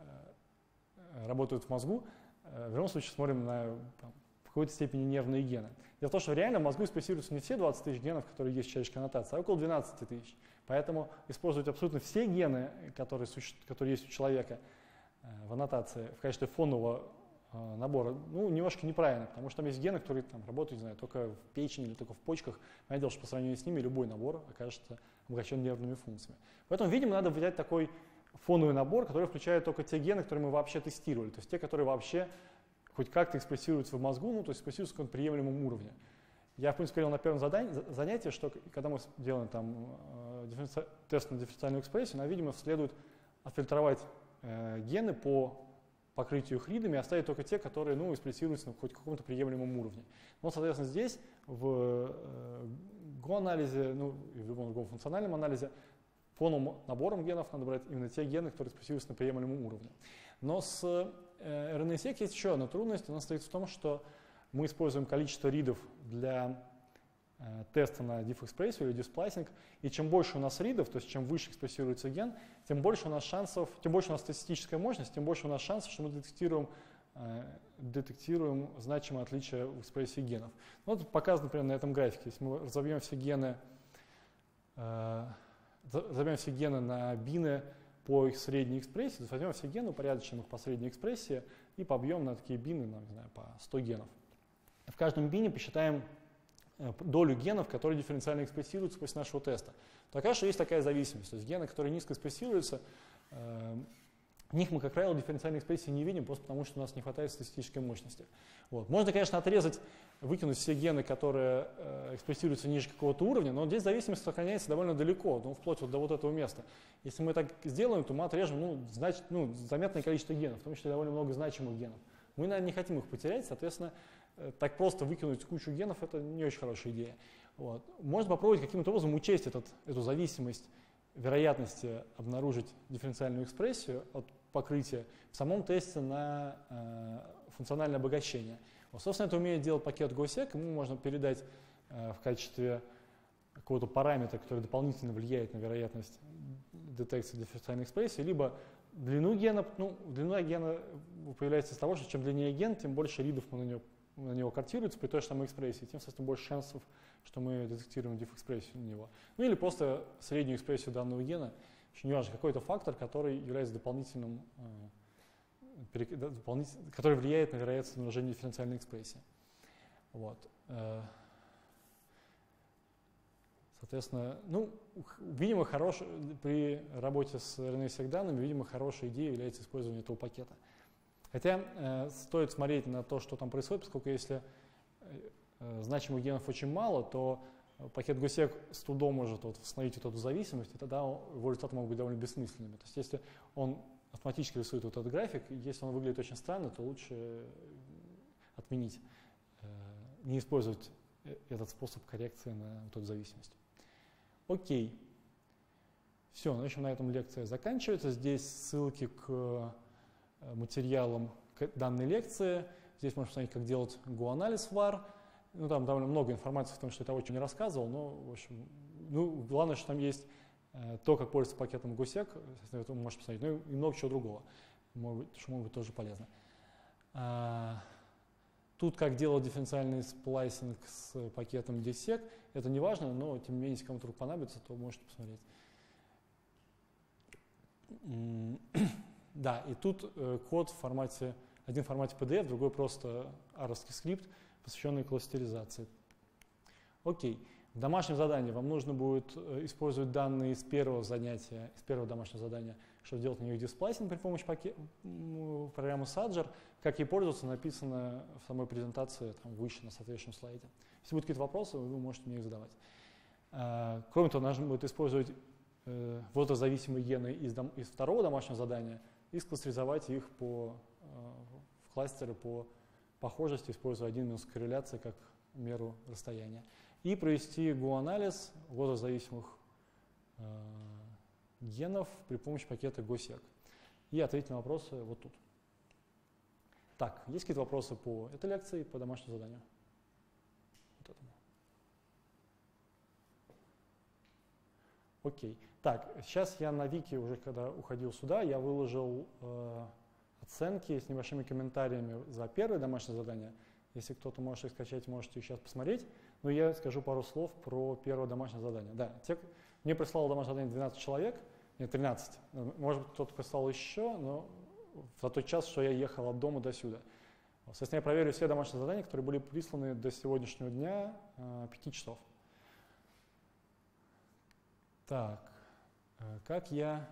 э, работают в мозгу, э, в любом случае смотрим на там, в какой-то степени нервные гены. Дело в том, что реально в мозгу экспрессируются не все двадцать тысяч генов, которые есть в человеческой аннотации, а около двенадцати тысяч. Поэтому использовать абсолютно все гены, которые, которые есть у человека, в аннотации в качестве фонового э, набора, ну, немножко неправильно, потому что там есть гены, которые там, работают, не знаю, только в печени или только в почках. Понятное дело, что по сравнению с ними любой набор окажется обогащен нервными функциями. Поэтому, видимо, надо взять такой фоновый набор, который включает только те гены, которые мы вообще тестировали, то есть те, которые вообще хоть как-то экспрессируются в мозгу, ну, то есть экспрессируются на каком-то приемлемом уровне. Я, в принципе, говорил на первом задании, занятии, что когда мы делаем там, э, тест на дифференциальную экспрессию, нам, видимо, следует отфильтровать гены по покрытию их ридами, оставить только те, которые ну, экспрессируются на хоть каком-то приемлемом уровне. Но, соответственно, здесь в Go-анализе, ну и в любом другом функциональном анализе, фоновым набором генов надо брать именно те гены, которые экспрессируются на приемлемом уровне. Но с эр эн эй-сек есть еще одна трудность, она состоит в том, что мы используем количество ридов для теста на diff-экспрессию или дисплайсинг, и чем больше у нас ридов, то есть чем выше экспрессируется ген, тем больше у нас шансов, тем больше у нас статистическая мощность, тем больше у нас шансов, что мы детектируем, э, детектируем значимые отличия в экспрессии генов. Ну, вот показано, например, на этом графике. Если мы разобьем все гены, э, разобьем все гены на бины по их средней экспрессии, то возьмем все гены, упорядочим их по средней экспрессии и побьем на такие бины, ну, не знаю, по сто генов. В каждом бине посчитаем долю генов, которые дифференциально экспрессируются после нашего теста. То окажется, что есть такая зависимость. То есть гены, которые низко экспрессируются, э, в них мы, как правило, дифференциальной экспрессии не видим, просто потому что у нас не хватает статистической мощности. Вот. Можно, конечно, отрезать, выкинуть все гены, которые э, экспрессируются ниже какого-то уровня, но здесь зависимость сохраняется довольно далеко, ну, вплоть вот до вот этого места. Если мы так сделаем, то мы отрежем ну, значит, ну, заметное количество генов, в том числе довольно много значимых генов. Мы, наверное, не хотим их потерять, соответственно, так просто выкинуть кучу генов – это не очень хорошая идея. Вот. Можно попробовать каким-то образом учесть этот, эту зависимость вероятности обнаружить дифференциальную экспрессию от покрытия в самом тесте на э, функциональное обогащение. Вот, собственно, это умеет делать пакет GoSec, ему можно передать э, в качестве какого-то параметра, который дополнительно влияет на вероятность детекции дифференциальной экспрессии, либо длину гена. Ну, длина гена появляется из того, что чем длиннее ген, тем больше ридов мы на него на него картируется при той же самой экспрессии, тем, соответственно, больше шансов, что мы детектируем дифф-экспрессию на него. Ну или просто среднюю экспрессию данного гена, еще не важно, какой-то фактор, который является дополнительным, э, дополнитель, который влияет на вероятность умножения дифференциальной экспрессии. Вот. Соответственно, ну, видимо, хорош, при работе с эр эн эй-сек данными, видимо, хорошей идеей является использование этого пакета. Хотя э, стоит смотреть на то, что там происходит, поскольку если э, значимых генов очень мало, то пакет GoSec с трудом может вот, восстановить вот эту зависимость, и тогда его результаты могут быть довольно бессмысленными. То есть если он автоматически рисует вот этот график, если он выглядит очень странно, то лучше отменить, э, не использовать этот способ коррекции на вот эту зависимость. Окей. Все, ну, в общем, на этом лекция заканчивается. Здесь ссылки к материалам к данной лекции. Здесь можно посмотреть, как делать Go-анализ вар. Ну, там довольно много информации в том, что я того очень не рассказывал, но, в общем, ну, главное, что там есть э, то, как пользоваться пакетом GoSec, это вы можете посмотреть, ну и много чего другого, может быть, что может быть тоже полезно. А, тут, как делать дифференциальный сплайсинг с пакетом DSec, это не важно, но, тем не менее, если кому-то вдруг понадобится, то можете посмотреть. Да, и тут э, код в формате, один в формате пи ди эф, другой просто аровский скрипт, посвященный кластеризации. Окей. В домашнем задании вам нужно будет использовать данные из первого занятия, из первого домашнего задания, чтобы делать на них дисплейсинг при помощи пакет, программы Sager. Как ей пользоваться, написано в самой презентации там, выше на соответствующем слайде. Если будут какие-то вопросы, вы можете мне их задавать. А, кроме того, нужно будет использовать э, водозависимые гены из, дом, из второго домашнего задания и скластеризовать их по, э, в кластеры по похожести, используя один минус корреляция как меру расстояния. И провести Go-анализ водозависимых э, генов при помощи пакета GoSec. И ответить на вопросы вот тут. Так, есть какие-то вопросы по этой лекции, по домашнему заданию? Вот этому. Окей. Так, сейчас я на Вики уже, когда уходил сюда, я выложил э, оценки с небольшими комментариями за первое домашнее задание. Если кто-то может их скачать, можете их сейчас посмотреть. Но я скажу пару слов про первое домашнее задание. Да, те, мне прислало домашнее задание двенадцать человек, нет, тринадцать. Может быть, кто-то прислал еще, но за тот час, что я ехал от дома до сюда. Соответственно, я проверил все домашние задания, которые были присланы до сегодняшнего дня, пяти часов. Так, как я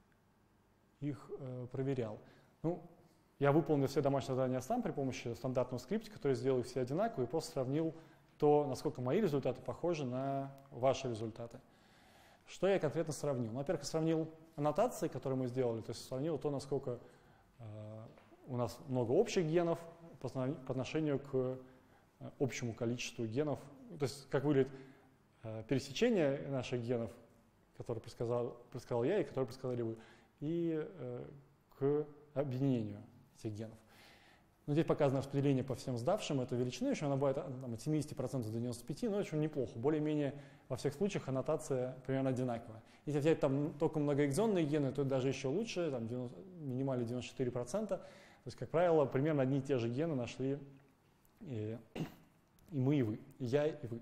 их проверял? Ну, я выполнил все домашние задания сам при помощи стандартного скрипта, который сделал их все одинаковые, и просто сравнил то, насколько мои результаты похожи на ваши результаты. Что я конкретно сравнил? Ну, во-первых, я сравнил аннотации, которые мы сделали, то есть сравнил то, насколько э, у нас много общих генов по, по отношению к э, общему количеству генов, то есть как выглядит э, пересечение наших генов, которые предсказал, предсказал я и которые предсказали вы, и э, к объединению этих генов. Ну, здесь показано распределение по всем сдавшим, это величины, еще она бывает там, от семидесяти процентов до девяноста пяти процентов, но очень неплохо. Более-менее во всех случаях аннотация примерно одинаковая. Если взять там только многоэкзонные гены, то это даже еще лучше, там минимально девяносто четыре процента. То есть, как правило, примерно одни и те же гены нашли и, и мы, и вы, и я, и вы.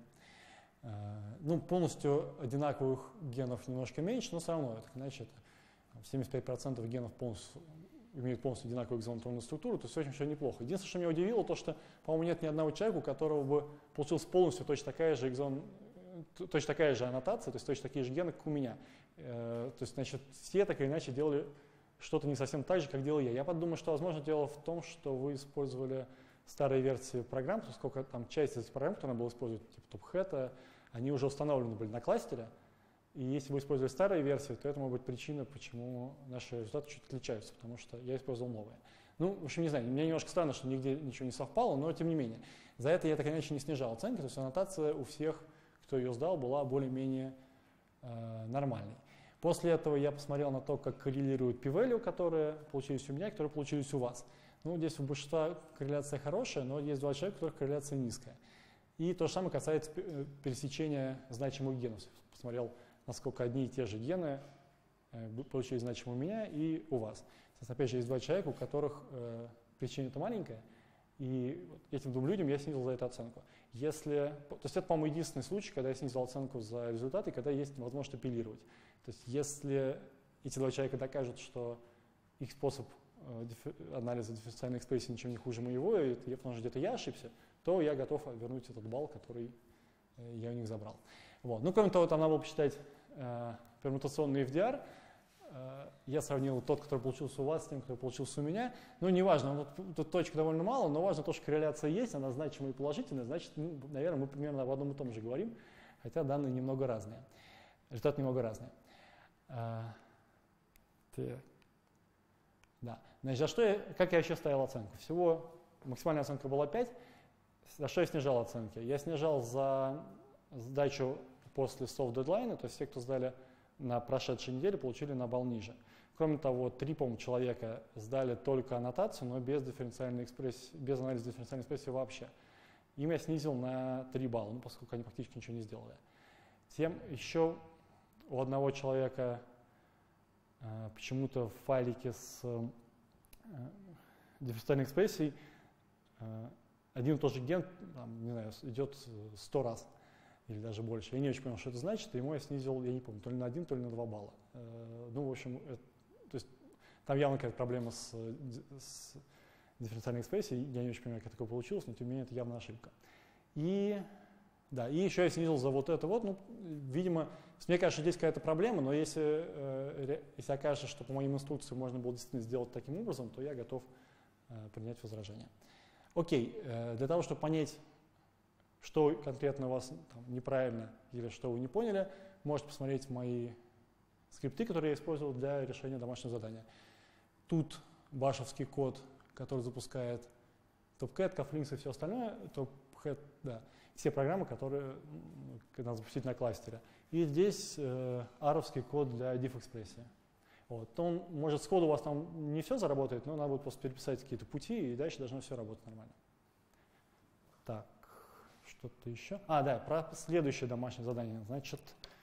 Ну, полностью одинаковых генов немножко меньше, но все равно, это, иначе это семьдесят пять процентов генов полностью имеют полностью одинаковую экзонатронную структуру, то есть очень все неплохо. Единственное, что меня удивило, то, что, по-моему, нет ни одного человека, у которого бы получилась полностью точно такая же экзон, точно такая же аннотация, то есть точно такие же гены, как у меня. То есть, значит, все так или иначе делали что-то не совсем так же, как делал я. Я подумал, что, возможно, дело в том, что вы использовали старые версии программ, поскольку там часть из этих программ, которые надо было использовать, типа TopHat, они уже установлены были на кластере. И если вы использовали старые версии, то это может быть причина, почему наши результаты чуть отличаются, потому что я использовал новые. Ну, в общем, не знаю, мне немножко странно, что нигде ничего не совпало, но тем не менее. За это я так или иначе не снижал оценки, то есть аннотация у всех, кто ее сдал, была более-менее э, нормальной. После этого я посмотрел на то, как коррелируют p-value, которые получились у меня и которые получились у вас. Ну, здесь у большинства корреляция хорошая, но есть два человека, у которых корреляция низкая. И то же самое касается пересечения значимых генов. Посмотрел, насколько одни и те же гены э, получились значимы у меня и у вас. Соответственно, опять же, есть два человека, у которых э, пересечение-то маленькое, и вот этим двум людям я снизил за это оценку. Если, то есть это, по-моему, единственный случай, когда я снизил оценку за результаты, когда есть возможность апеллировать. То есть если эти два человека докажут, что их способ э, диффер, анализа дифференциальной экспрессии ничем не хуже моего, и это, потому что где-то я ошибся, то я готов вернуть этот балл, который э, я у них забрал. Вот. Ну, кроме того, там надо было посчитать э, пермутационный эф ди ар. Э, я сравнил тот, который получился у вас, с тем, который получился у меня. Ну, неважно, тут, тут точек довольно мало, но важно то, что корреляция есть, она значимая и положительная, значит, ну, наверное, мы примерно об одном и том же говорим, хотя данные немного разные. Результаты немного разные. Э, так. Да. Значит, за что я, как я еще ставил оценку? Всего максимальная оценка была пять. За что я снижал оценки? Я снижал за сдачу после soft дедлайна, то есть все, кто сдали на прошедшей неделе, получили на балл ниже. Кроме того, три, по-моему, человека сдали только аннотацию, но без дифференциальной экспрессии, без анализа дифференциальной экспрессии вообще. Им я снизил на три балла, ну, поскольку они практически ничего не сделали. Тем еще у одного человека э, почему-то в файлике с э, дифференциальной экспрессией э, один и тот же ген, там, не знаю, идет сто раз или даже больше. Я не очень понял, что это значит, и ему я снизил, я не помню, то ли на один, то ли на два балла. Э, ну, в общем, это, то есть там явно какая-то проблема с, с дифференциальной экспрессией, я не очень понимаю, как такое получилось, но тем не менее это явно ошибка. И, да, и еще я снизил за вот это вот, ну, видимо, мне кажется, здесь какая-то проблема, но если, э, если окажется, что по моим инструкциям можно было действительно сделать таким образом, то я готов э, принять возражение. Окей, э, для того, чтобы понять, что конкретно у вас там неправильно или что вы не поняли, можете посмотреть мои скрипты, которые я использовал для решения домашнего задания. Тут башевский код, который запускает TopCat, Cufflinks и все остальное, TopCat, да, все программы, которые надо запустить на кластере. И здесь э, аровский код для diff-экспрессии. Вот. Он, может, сходу у вас там не все заработает, но надо будет просто переписать какие-то пути, и дальше должно все работать нормально. Так, что-то еще? А, да, про следующее домашнее задание. Значит,